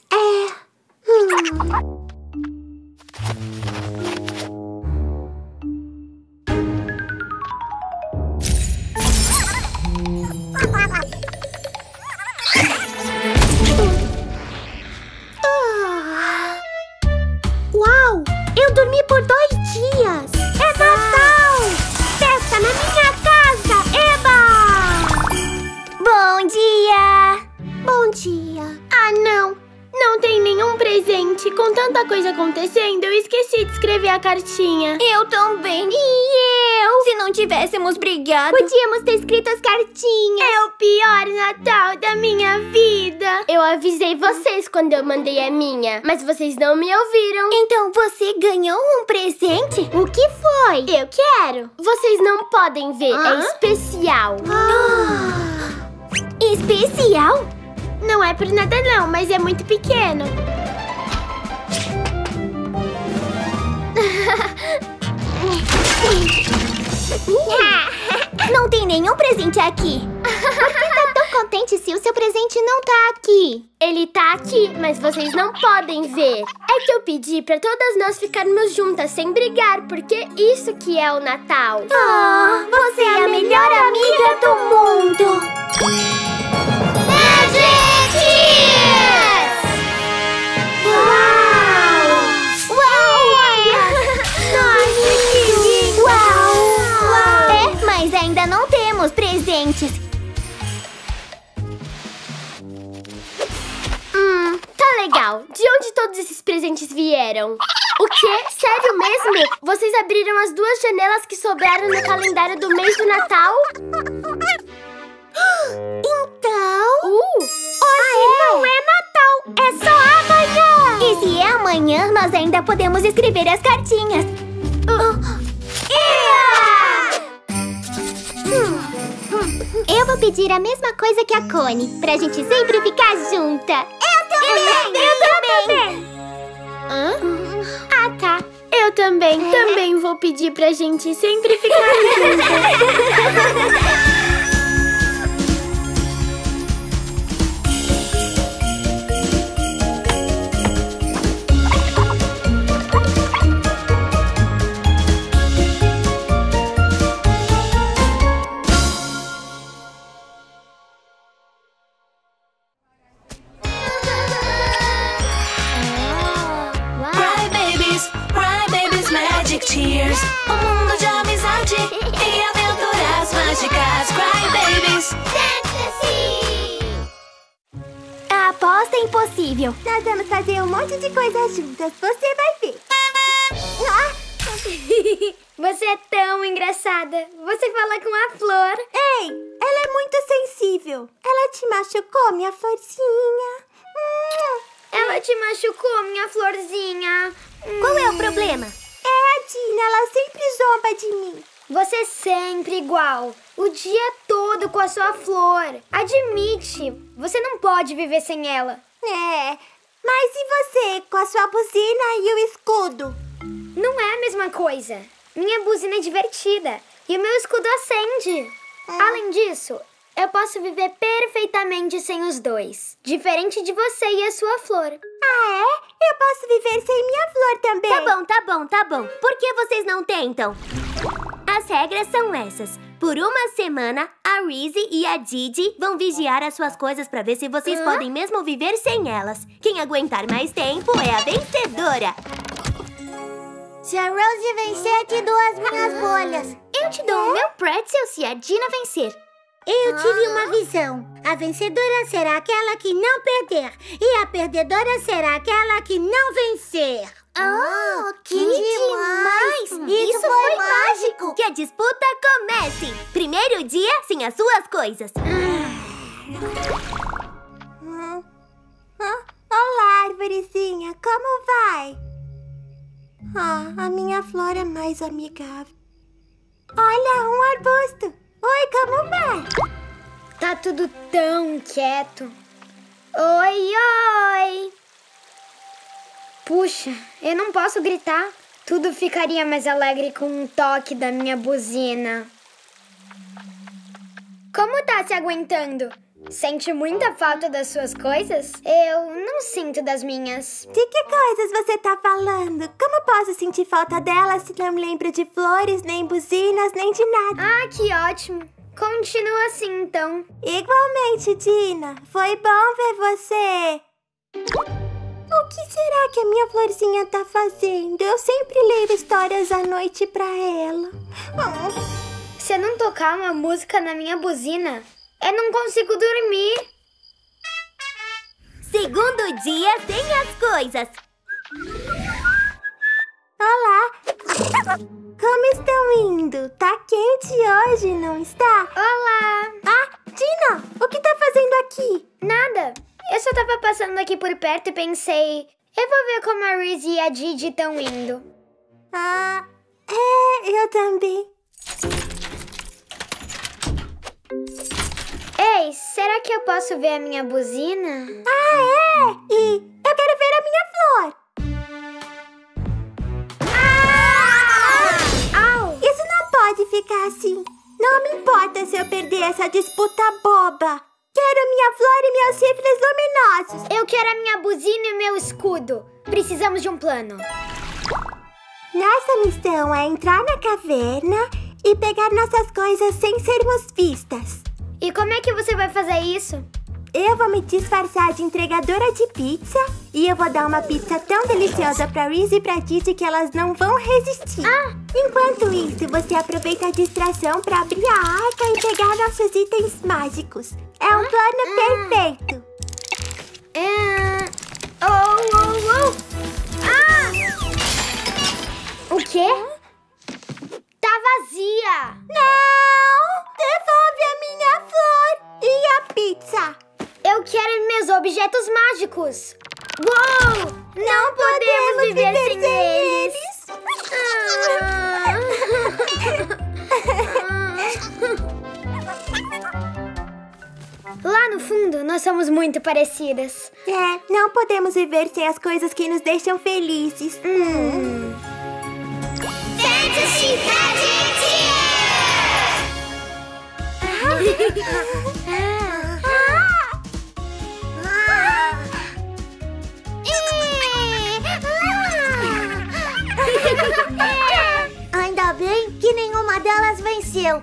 Uau! Eu dormi por 2 dias! É Natal! Festa na minha casa! Eba! Bom dia! Bom dia! Não tem nenhum presente. Com tanta coisa acontecendo, eu esqueci de escrever a cartinha. Eu também. E eu? Se não tivéssemos brigado, Podíamos ter escrito as cartinhas. É o pior Natal da minha vida. eu avisei vocês quando eu mandei a minha, mas vocês não me ouviram. Então você ganhou um presente? O que foi? Eu quero. Vocês não podem ver, é especial. Especial? Não é por nada não, mas é muito pequeno. Não tem nenhum presente aqui. Por que tá tão contente se o seu presente não tá aqui? Ele tá aqui, mas vocês não podem ver. É que eu pedi pra todas nós ficarmos juntas sem brigar, porque isso que é o Natal. Você é a melhor amiga do mundo. Mas ainda não temos presentes. Tá legal. De onde todos esses presentes vieram? O quê? Sério mesmo? Vocês abriram as 2 janelas que sobraram no calendário do mês do Natal? Então... Hoje não é Natal, é só amanhã! E se é amanhã, nós ainda podemos escrever as cartinhas. Eu vou pedir a mesma coisa que a Connie, pra gente sempre ficar junta. Eu também! Ah, tá. Eu também vou pedir pra gente sempre ficar juntas. Tears, um mundo de amizade e aventuras mágicas. aposta impossível. Nós vamos fazer um monte de coisas juntas, você vai ver. Você é tão engraçada. Você fala com a flor. Ei, ela é muito sensível. Ela te machucou, minha florzinha. Ela te machucou, minha florzinha. Qual é o problema? É a Dina, ela sempre zomba de mim. Você é sempre igual. O dia todo com a sua flor. Admite, você não pode viver sem ela. É, mas e você com a sua buzina e o escudo? Não é a mesma coisa. Minha buzina é divertida e o meu escudo acende. Além disso, eu posso viver perfeitamente sem os dois. Diferente de você e a sua flor. Ah, é? Eu posso viver sem minha flor também. Tá bom. Por que vocês não tentam? As regras são essas. Por uma semana, a Reese e a Didi vão vigiar as suas coisas pra ver se vocês podem mesmo viver sem elas. Quem aguentar mais tempo é a vencedora. Se a Rose vencer, te dou as minhas bolhas. Eu te dou o meu pretzel se a Dina vencer. Eu tive uma visão. A vencedora será aquela que não perder. E a perdedora será aquela que não vencer. Oh, que demais! Isso foi mágico! Que a disputa comece! Primeiro dia sem as suas coisas. Olá, arvorezinha, como vai? A minha flor é mais amigável. Olha, um arbusto. Oi, como vai? Tá tudo tão quieto. Oi! Puxa, eu não posso gritar. Tudo ficaria mais alegre com um toque da minha buzina. Como tá se aguentando? Sente muita falta das suas coisas? Eu não sinto das minhas. De que coisas você tá falando? Como posso sentir falta delas se não me lembro de flores, nem buzinas, nem de nada? Ah, que ótimo. Continua assim, então. Igualmente, Dina. Foi bom ver você. O que será que a minha florzinha tá fazendo? Eu sempre leio histórias à noite pra ela. Se eu não tocar uma música na minha buzina, eu não consigo dormir. Segundo dia sem as coisas. Olá. Como estão indo? Tá quente hoje, não está? Olá. Dina, o que tá fazendo aqui? Nada. Eu só tava passando aqui por perto e pensei, eu vou ver como a Reese e a Didi estão indo. Eu também. Ei, será que eu posso ver a minha buzina? E eu quero ver a minha flor. Au! Isso não pode ficar assim. Não me importa se eu perder essa disputa boba. Quero minha flor e meus chifres luminosos. Eu quero a minha buzina e o meu escudo. Precisamos de um plano. Nossa missão é entrar na caverna e pegar nossas coisas sem sermos vistas. E como é que você vai fazer isso? Eu vou me disfarçar de entregadora de pizza e eu vou dar uma pizza tão deliciosa pra Reese e pra Didi que elas não vão resistir. Enquanto isso, você aproveita a distração pra abrir a arca e pegar nossos itens mágicos. É um plano perfeito. O quê? Tá vazia! Não! Devolve a minha flor e a pizza. Eu quero meus objetos mágicos. Uou! Não podemos viver sem eles. Lá no fundo, nós somos muito parecidas. Não podemos viver sem as coisas que nos deixam felizes. Fantasy Ainda bem que nenhuma delas venceu.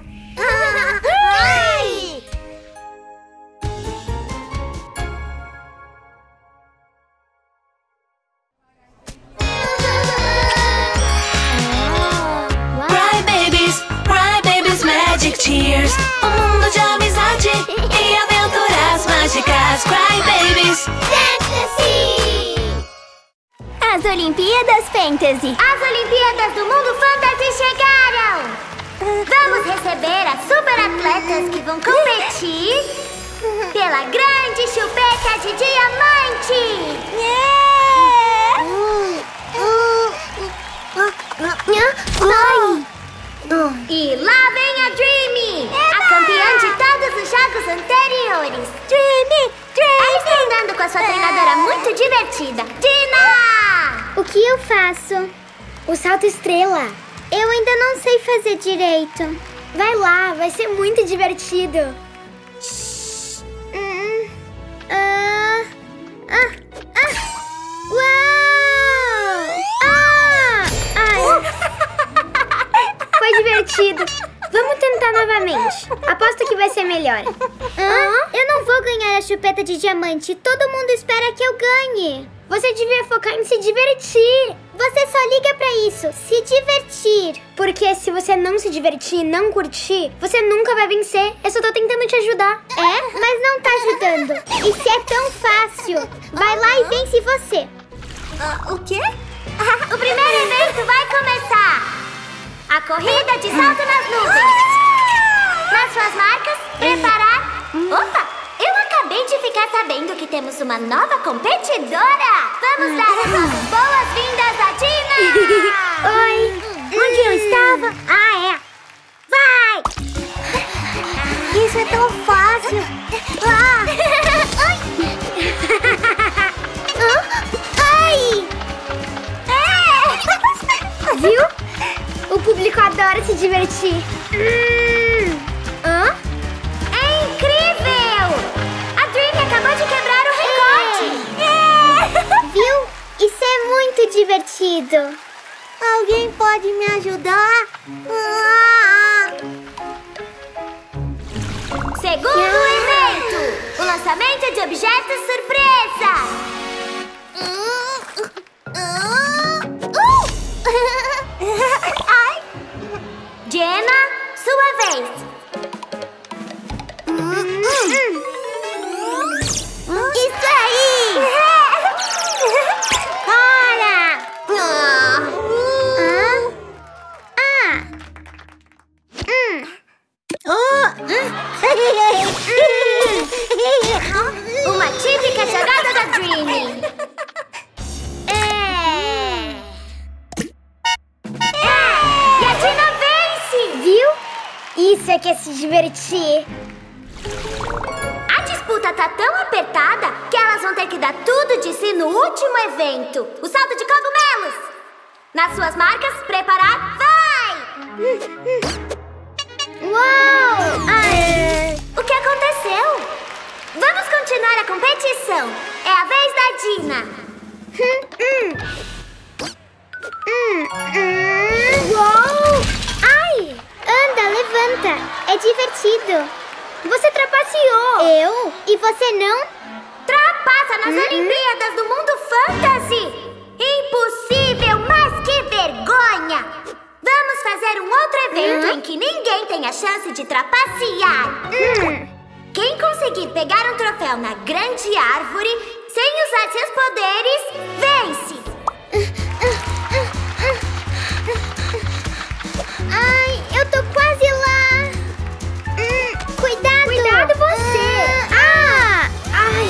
Cry babies, magic tears. Um mundo de amizade Olimpíadas Fantasy. As Olimpíadas do Mundo Fantasy chegaram! Vamos receber as super atletas que vão competir pela grande chupeta de diamante! E lá vem a Dreamy, a campeã de todos os jogos anteriores. Dreamy! Ela está andando com a sua treinadora muito divertida, Dina! O que eu faço? O salto estrela. Eu ainda não sei fazer direito. Vai lá, vai ser muito divertido. Foi divertido. Vamos tentar novamente. Aposto que vai ser melhor. Eu não vou ganhar a chupeta de diamante. Todo mundo espera que eu ganhe. Você devia focar em se divertir. Você só liga pra isso, se divertir. Porque se você não se divertir e não curtir, você nunca vai vencer. Eu só tô tentando te ajudar. É? Mas não tá ajudando. E se é tão fácil? Vai lá e vence você. O quê? O primeiro evento vai começar! A corrida de salto nas nuvens! Nas suas marcas, preparar... Opa! Eu acabei de ficar sabendo que temos uma nova competidora! Vamos dar as nossas boas-vindas a Dina! Oi! Onde eu estava? Ah, é! Vai! Isso é tão fácil! Ai! Viu? O público adora se divertir. É incrível! A Dreamy acabou de quebrar o recorde! Viu? Isso é muito divertido. Alguém pode me ajudar? Segundo evento, o lançamento de objetos surpresa! Gemma, sua vez! Isso aí! Para! Uma típica jogada da Dreamy! E a Dina vence! Viu? Isso é que é se divertir. A disputa tá tão apertada que elas vão ter que dar tudo de si no último evento, o salto de cogumelos! Nas suas marcas, preparar, vai! Uau! O que aconteceu? Vamos continuar a competição. É a vez da Dina. Uau! Ai! Anda, levanta. É divertido. Você trapaceou. Eu? E você não? Trapaça nas Olimpíadas do Mundo Fantasy! Impossível, mas que vergonha! Vamos fazer um outro evento em que ninguém tem a chance de trapacear. Quem conseguir pegar um troféu na grande árvore sem usar seus poderes, vence! Ai, eu tô quase lá. Cuidado. Cuidado você. Ai.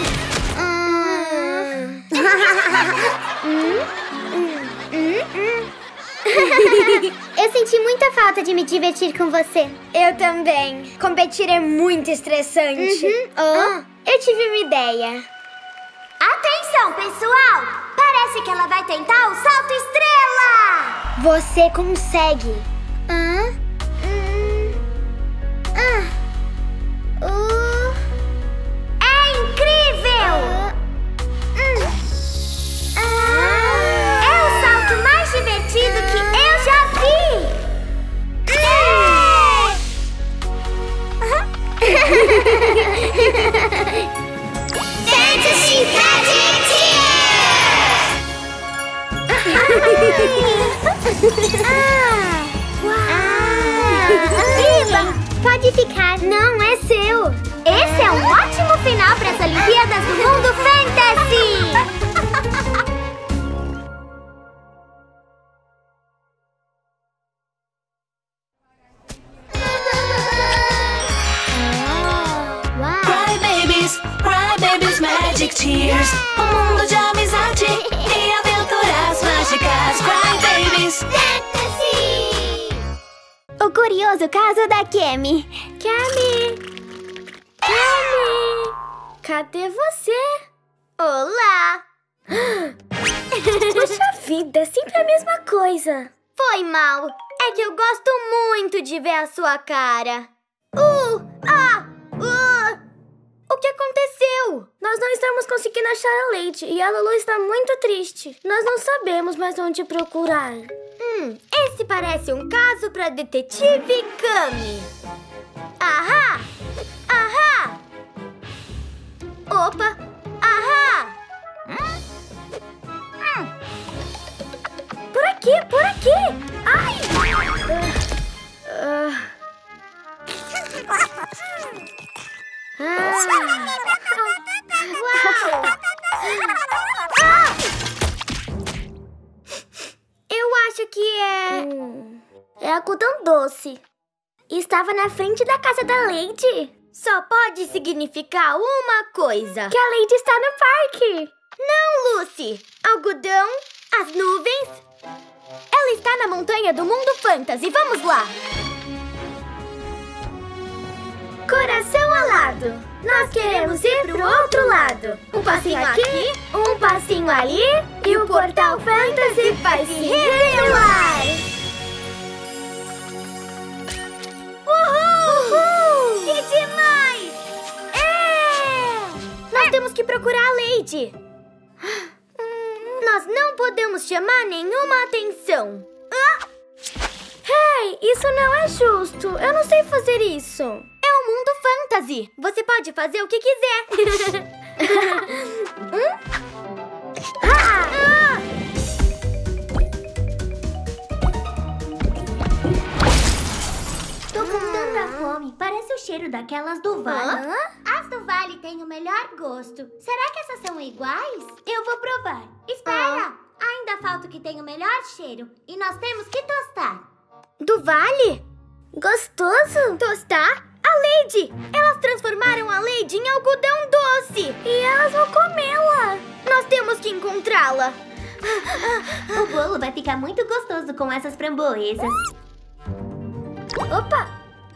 Eu senti muita falta de me divertir com você. Eu também. Competir é muito estressante. Eu tive uma ideia. Atenção, pessoal! Parece que ela vai tentar o salto estrela! Você consegue. É incrível! É o salto mais divertido que eu já vi! Fantasy Magic Tears! Tears, um mundo de amizade e aventuras mágicas. Cry Babies. O curioso caso da Kemi. Kemi! Kemi! Cadê você? Olá! Puxa vida, é sempre a mesma coisa. Foi mal. É que eu gosto muito de ver a sua cara. O que aconteceu? Nós não estamos conseguindo achar a Lady e a Lulu está muito triste. Nós não sabemos mais onde procurar. Esse parece um caso pra detetive Kami. Ahá! Ahá! Opa! Ahá! Por aqui, por aqui! Ai! Eu acho que É algodão doce. Estava na frente da casa da Lady. só pode significar uma coisa. Que a Lady está no parque. Não, Lucy! Algodão, as nuvens. Ela está na montanha do mundo fantasy. Vamos lá! Coração alado, nós queremos ir pro outro lado. Um passinho aqui, um passinho ali, e o portal fantasy vai se revelar. Uhul! Que demais! Nós temos que procurar a Lady. Nós não podemos chamar nenhuma atenção. Hey, isso não é justo. Eu não sei fazer isso. É o mundo fantasy. Você pode fazer o que quiser. Tô com tanta fome. Parece o cheiro daquelas do Vale. As do Vale têm o melhor gosto. Será que essas são iguais? Eu vou provar. Espera! Ainda falta o que tem o melhor cheiro. E nós temos que tostar. Do Vale? Gostoso? Tostar? A Lady! Elas transformaram a Lady em algodão doce. E elas vão comê-la. Nós temos que encontrá-la. O bolo vai ficar muito gostoso com essas framboesas. Opa!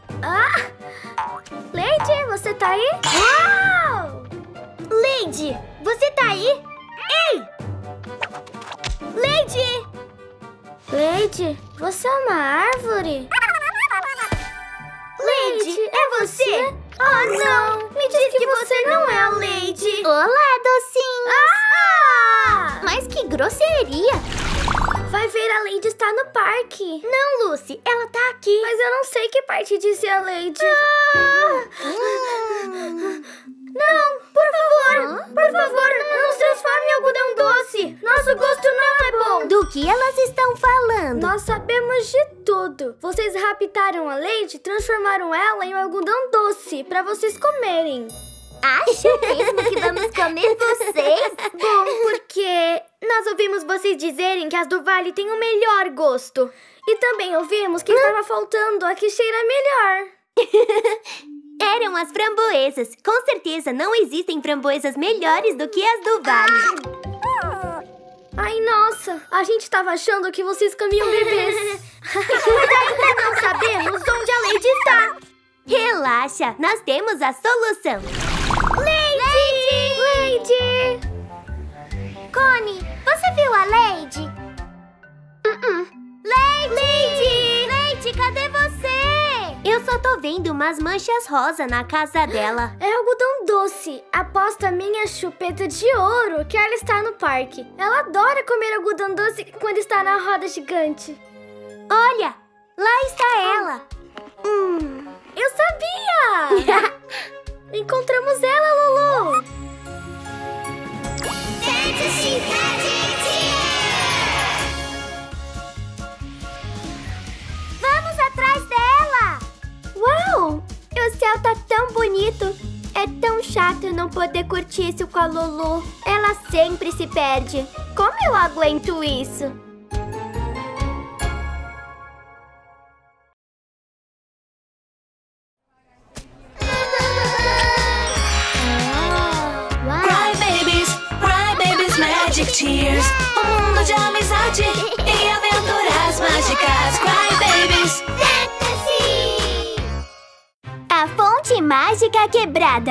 Lady, você tá aí? Uau! Lady, você tá aí? Ei! Lady! Lady, você é uma árvore? Lady, é você? Oh, não! Me diz que você não é a Lady. Olá, docinhos! Mas que grosseria! Vai ver, a Lady está no parque. Não, Lucy, ela tá aqui. Mas eu não sei que parte disse a Lady. Não, por favor, não nos transforme em algodão doce. Nosso gosto não é bom. Do que elas estão falando? Nós sabemos de tudo. Vocês raptaram a Lady, transformaram ela em um algodão doce para vocês comerem. Acha mesmo que vamos comer vocês? Bom, porque nós ouvimos vocês dizerem que as do Vale têm o melhor gosto. E também ouvimos que estava faltando a que cheira melhor. Eram as framboesas. Com certeza não existem framboesas melhores do que as do Vale. Ai, nossa, a gente estava achando que vocês comiam bebês. Mas ainda não sabemos onde a Lady está. Relaxa, nós temos a solução. Lady! Connie, você viu a Lady? Lady, cadê você? Eu só tô vendo umas manchas rosa na casa dela. É algodão doce. Aposto a minha chupeta de ouro que ela está no parque. Ela adora comer algodão doce quando está na roda gigante. Olha, lá está ela. Eu sabia! Encontramos ela, Lulu! Vamos atrás dela! Uau! O céu tá tão bonito. É tão chato não poder curtir isso com a Lulu. Ela sempre se perde. Como eu aguento isso? Cry Babies, Tears. Mundo de amizade e aventuras mágicas. Cry Babies. A fonte mágica quebrada.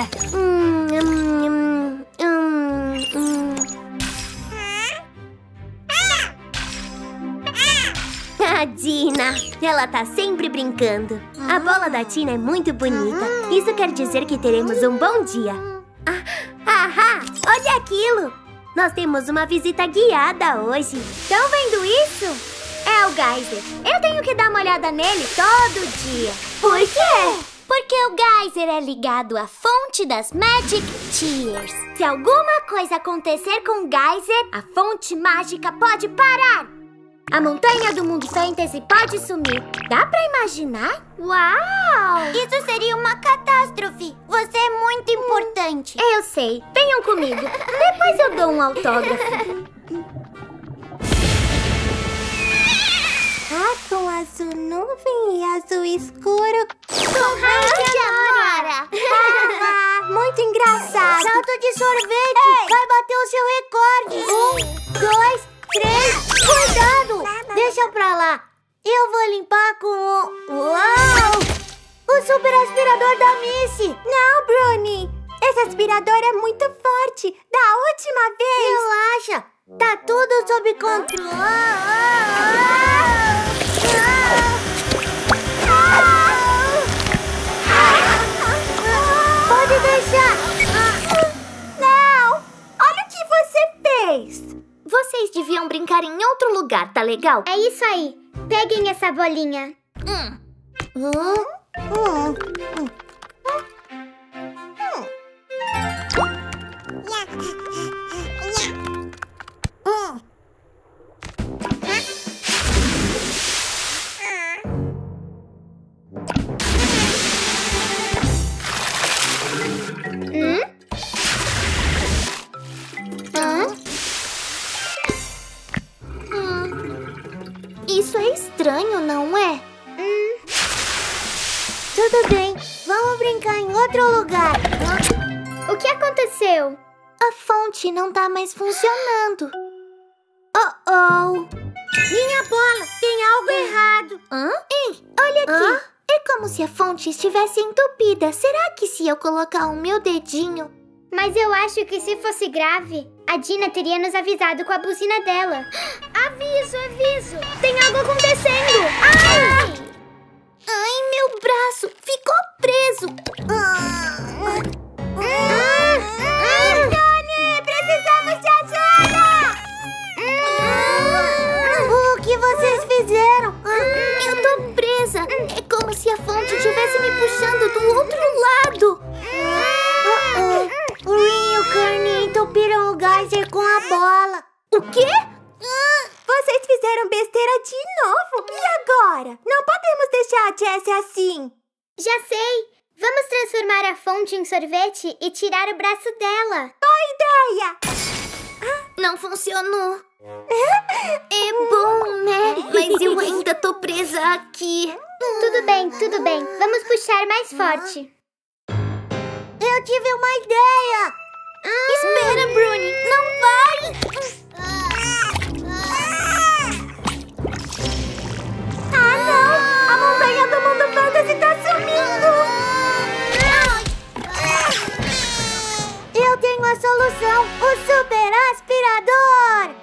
A Dina, ela tá sempre brincando. A bola da Tina é muito bonita. Isso quer dizer que teremos um bom dia. Olha aquilo! Nós temos uma visita guiada hoje. Estão vendo isso? É o Geyser. Eu tenho que dar uma olhada nele todo dia. Por quê? Porque o Geyser é ligado à fonte das Magic Tears. Se alguma coisa acontecer com o Geyser, a fonte mágica pode parar. A montanha do mundo fantasy pode sumir. Dá pra imaginar? Uau! Isso seria uma catástrofe. Você é muito importante. Eu sei. Venham comigo. Depois eu dou um autógrafo. Com azul nuvem e azul escuro. Com raio de Aurora. Muito engraçado. Salto de sorvete. Ei. Vai bater o seu recorde. 1, 2, 3. Cuidado! Deixa pra lá. Eu vou limpar com o... Uau! O super aspirador da Missy. Não, Bruni. Esse aspirador é muito forte. Da última vez. Relaxa. Tá tudo sob controle. Pode deixar. Não. Olha o que você fez. Vocês deviam brincar em outro lugar, tá legal? É isso aí. Peguem essa bolinha. Isso é estranho, não é? Tudo bem, vamos brincar em outro lugar. O que aconteceu? A fonte não tá mais funcionando. Minha bola, tem algo errado. Ei, olha aqui. É como se a fonte estivesse entupida. Será que se eu colocar o meu dedinho... Mas eu acho que se fosse grave, a Dina teria nos avisado com a buzina dela. Aviso! Tem algo acontecendo! Ai, meu braço ficou preso. Tony, precisamos de ajuda! O que vocês fizeram? Eu tô presa. É como se a fonte estivesse me puxando do outro lado. O Rin e o Kearney entupiram o Geyser com a bola. O quê? Vocês fizeram besteira de novo. E agora? Não podemos deixar a Jessie assim. Já sei! Vamos transformar a fonte em sorvete e tirar o braço dela. Boa ideia! Não funcionou. É bom, né? Mas eu ainda tô presa aqui. Tudo bem. Vamos puxar mais forte. Eu tive uma ideia! Espera, Bruni! Não vai! Não! A montanha do mundo fantasy tá sumindo! Eu tenho a solução! O super aspirador!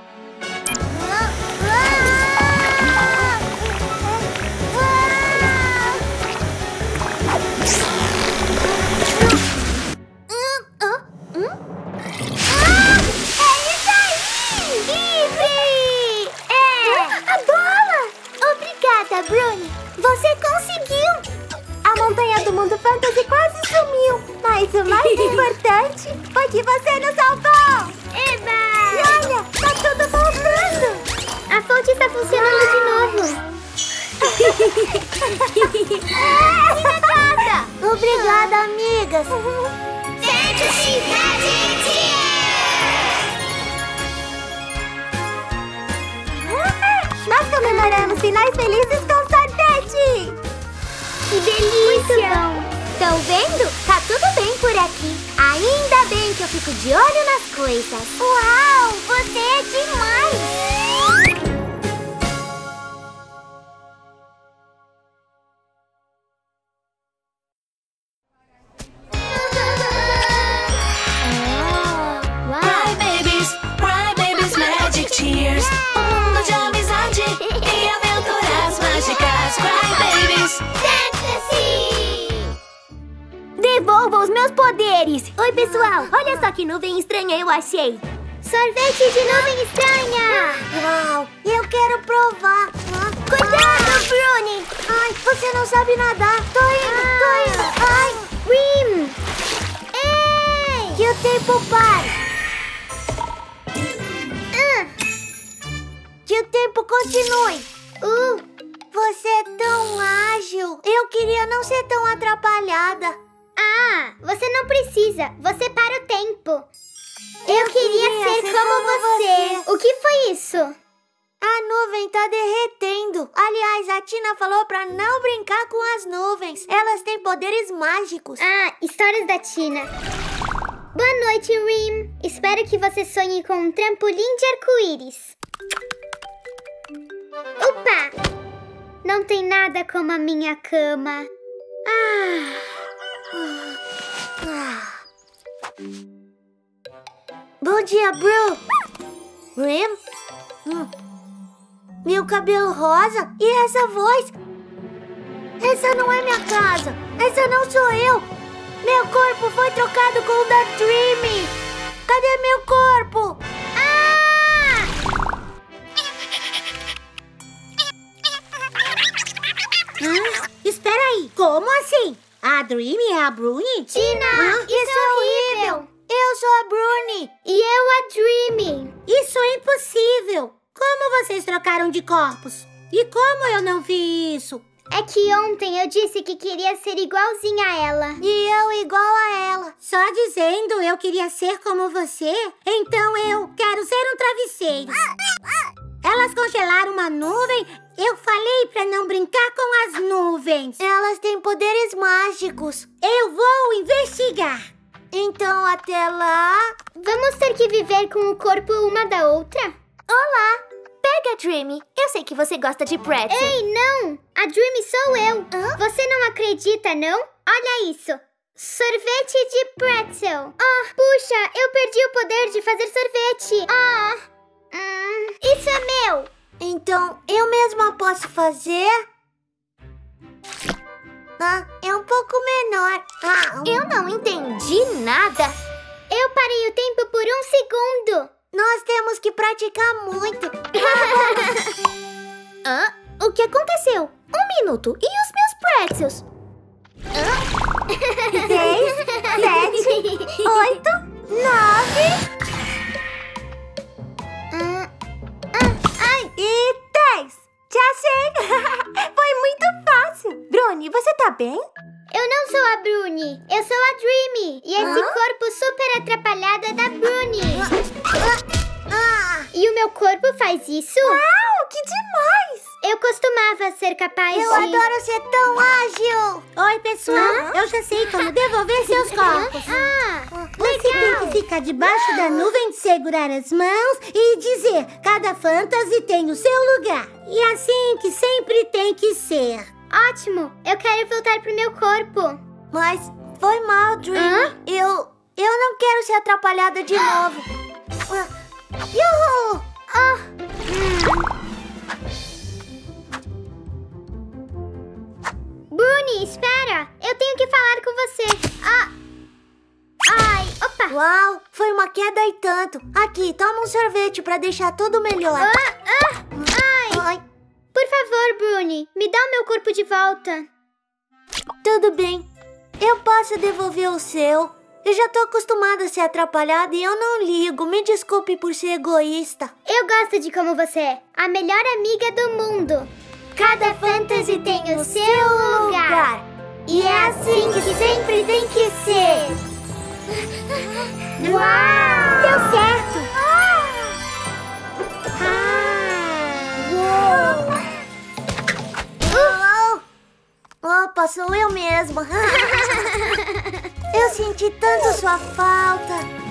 Bruni, você conseguiu! A montanha do mundo fantasy quase sumiu, mas o mais importante foi que você nos salvou! Eba! E olha, tá tudo voltando! A fonte está funcionando de novo. Minha casa! Obrigada, amigas! Nós comemoramos finais felizes com sorvete! Que delícia! Muito bom! Estão vendo? Tá tudo bem por aqui. Ainda bem que eu fico de olho nas coisas. Uau, você é demais! Cry Babies Magic Tears. Mundo de amizade e aventuras mágicas. Cry Babies. Sente-se! Devolva os meus poderes! Oi, pessoal! Olha só que nuvem estranha eu achei! Sorvete de nuvem estranha! Uau, eu quero provar. Cuidado, Bruni! Ai, você não sabe nadar. Tô indo. Ai, Rim! Ei! que o tempo pare. Que o tempo continue. Você é tão ágil. Eu queria não ser tão atrapalhada. Ah, você não precisa. Você para o tempo. Eu queria ser como você. O que foi isso? A nuvem tá derretendo. Aliás, a Tina falou pra não brincar com as nuvens. Elas têm poderes mágicos. Ah, histórias da Tina. Boa noite, Rim. Espero que você sonhe com um trampolim de arco-íris. Opa! Não tem nada como a minha cama. Bom dia, Bru. Rim? Meu cabelo rosa e essa voz. Essa não é minha casa. Essa não sou eu. Meu corpo foi trocado com o da Dreamy. Cadê meu corpo? Espera aí. Como assim? A Dreamy é a Bruni? Tina, isso é horrível. Eu sou a Bruni. E eu a Dreamy. Isso é impossível. Como vocês trocaram de corpos? E como eu não vi isso? É que ontem eu disse que queria ser igualzinha a ela. E eu igual a ela. Só dizendo eu queria ser como você, então eu quero ser um travesseiro. Elas congelaram uma nuvem. Eu falei pra não brincar com as nuvens. Elas têm poderes mágicos. Eu vou investigar. Então, até lá... Vamos ter que viver com o corpo uma da outra? Olá! Pega, Dreamy! Eu sei que você gosta de pretzel. Ei, não! A Dreamy sou eu! Você não acredita, não? Olha isso! Sorvete de pretzel! Puxa, eu perdi o poder de fazer sorvete! Isso é meu! Então, eu mesma posso fazer? É um pouco menor. Eu não entendi nada! Eu parei o tempo por 1 segundo! Nós temos que praticar muito. O que aconteceu? 1 minuto. E os meus pretzels? 6, 7, 8, 9... E 10. Já achei. Foi muito fácil. Bruni, você tá bem? Eu não sou a Bruni. Eu sou a Dreamy. E esse corpo super atrapalhado é da Bruni. E o meu corpo faz isso? Uau, que demais! Eu costumava ser capaz de... Eu adoro ser tão ágil! Oi, pessoal! Eu já sei como devolver seus corpos. Você tem que ficar debaixo da nuvem, de segurar as mãos e dizer: cada fantasy tem o seu lugar. E assim que sempre tem que ser. Ótimo! Eu quero voltar pro meu corpo. Mas foi mal, Dreamy. Eu não quero ser atrapalhada de novo. Yuhu! Bruni, espera! Eu tenho que falar com você. Ai, opa! Uau, foi uma queda e tanto. Aqui, toma um sorvete pra deixar tudo melhor. Ai! Por favor, Bruni, me dá o meu corpo de volta. Tudo bem. Eu posso devolver o seu. Eu já tô acostumada a ser atrapalhada e eu não ligo. Me desculpe por ser egoísta. Eu gosto de como você é. A melhor amiga do mundo. Cada fantasy tem o seu lugar. E é assim que sempre tem que ser. Uau! Deu certo! Opa, sou eu mesma. Eu senti tanto sua falta.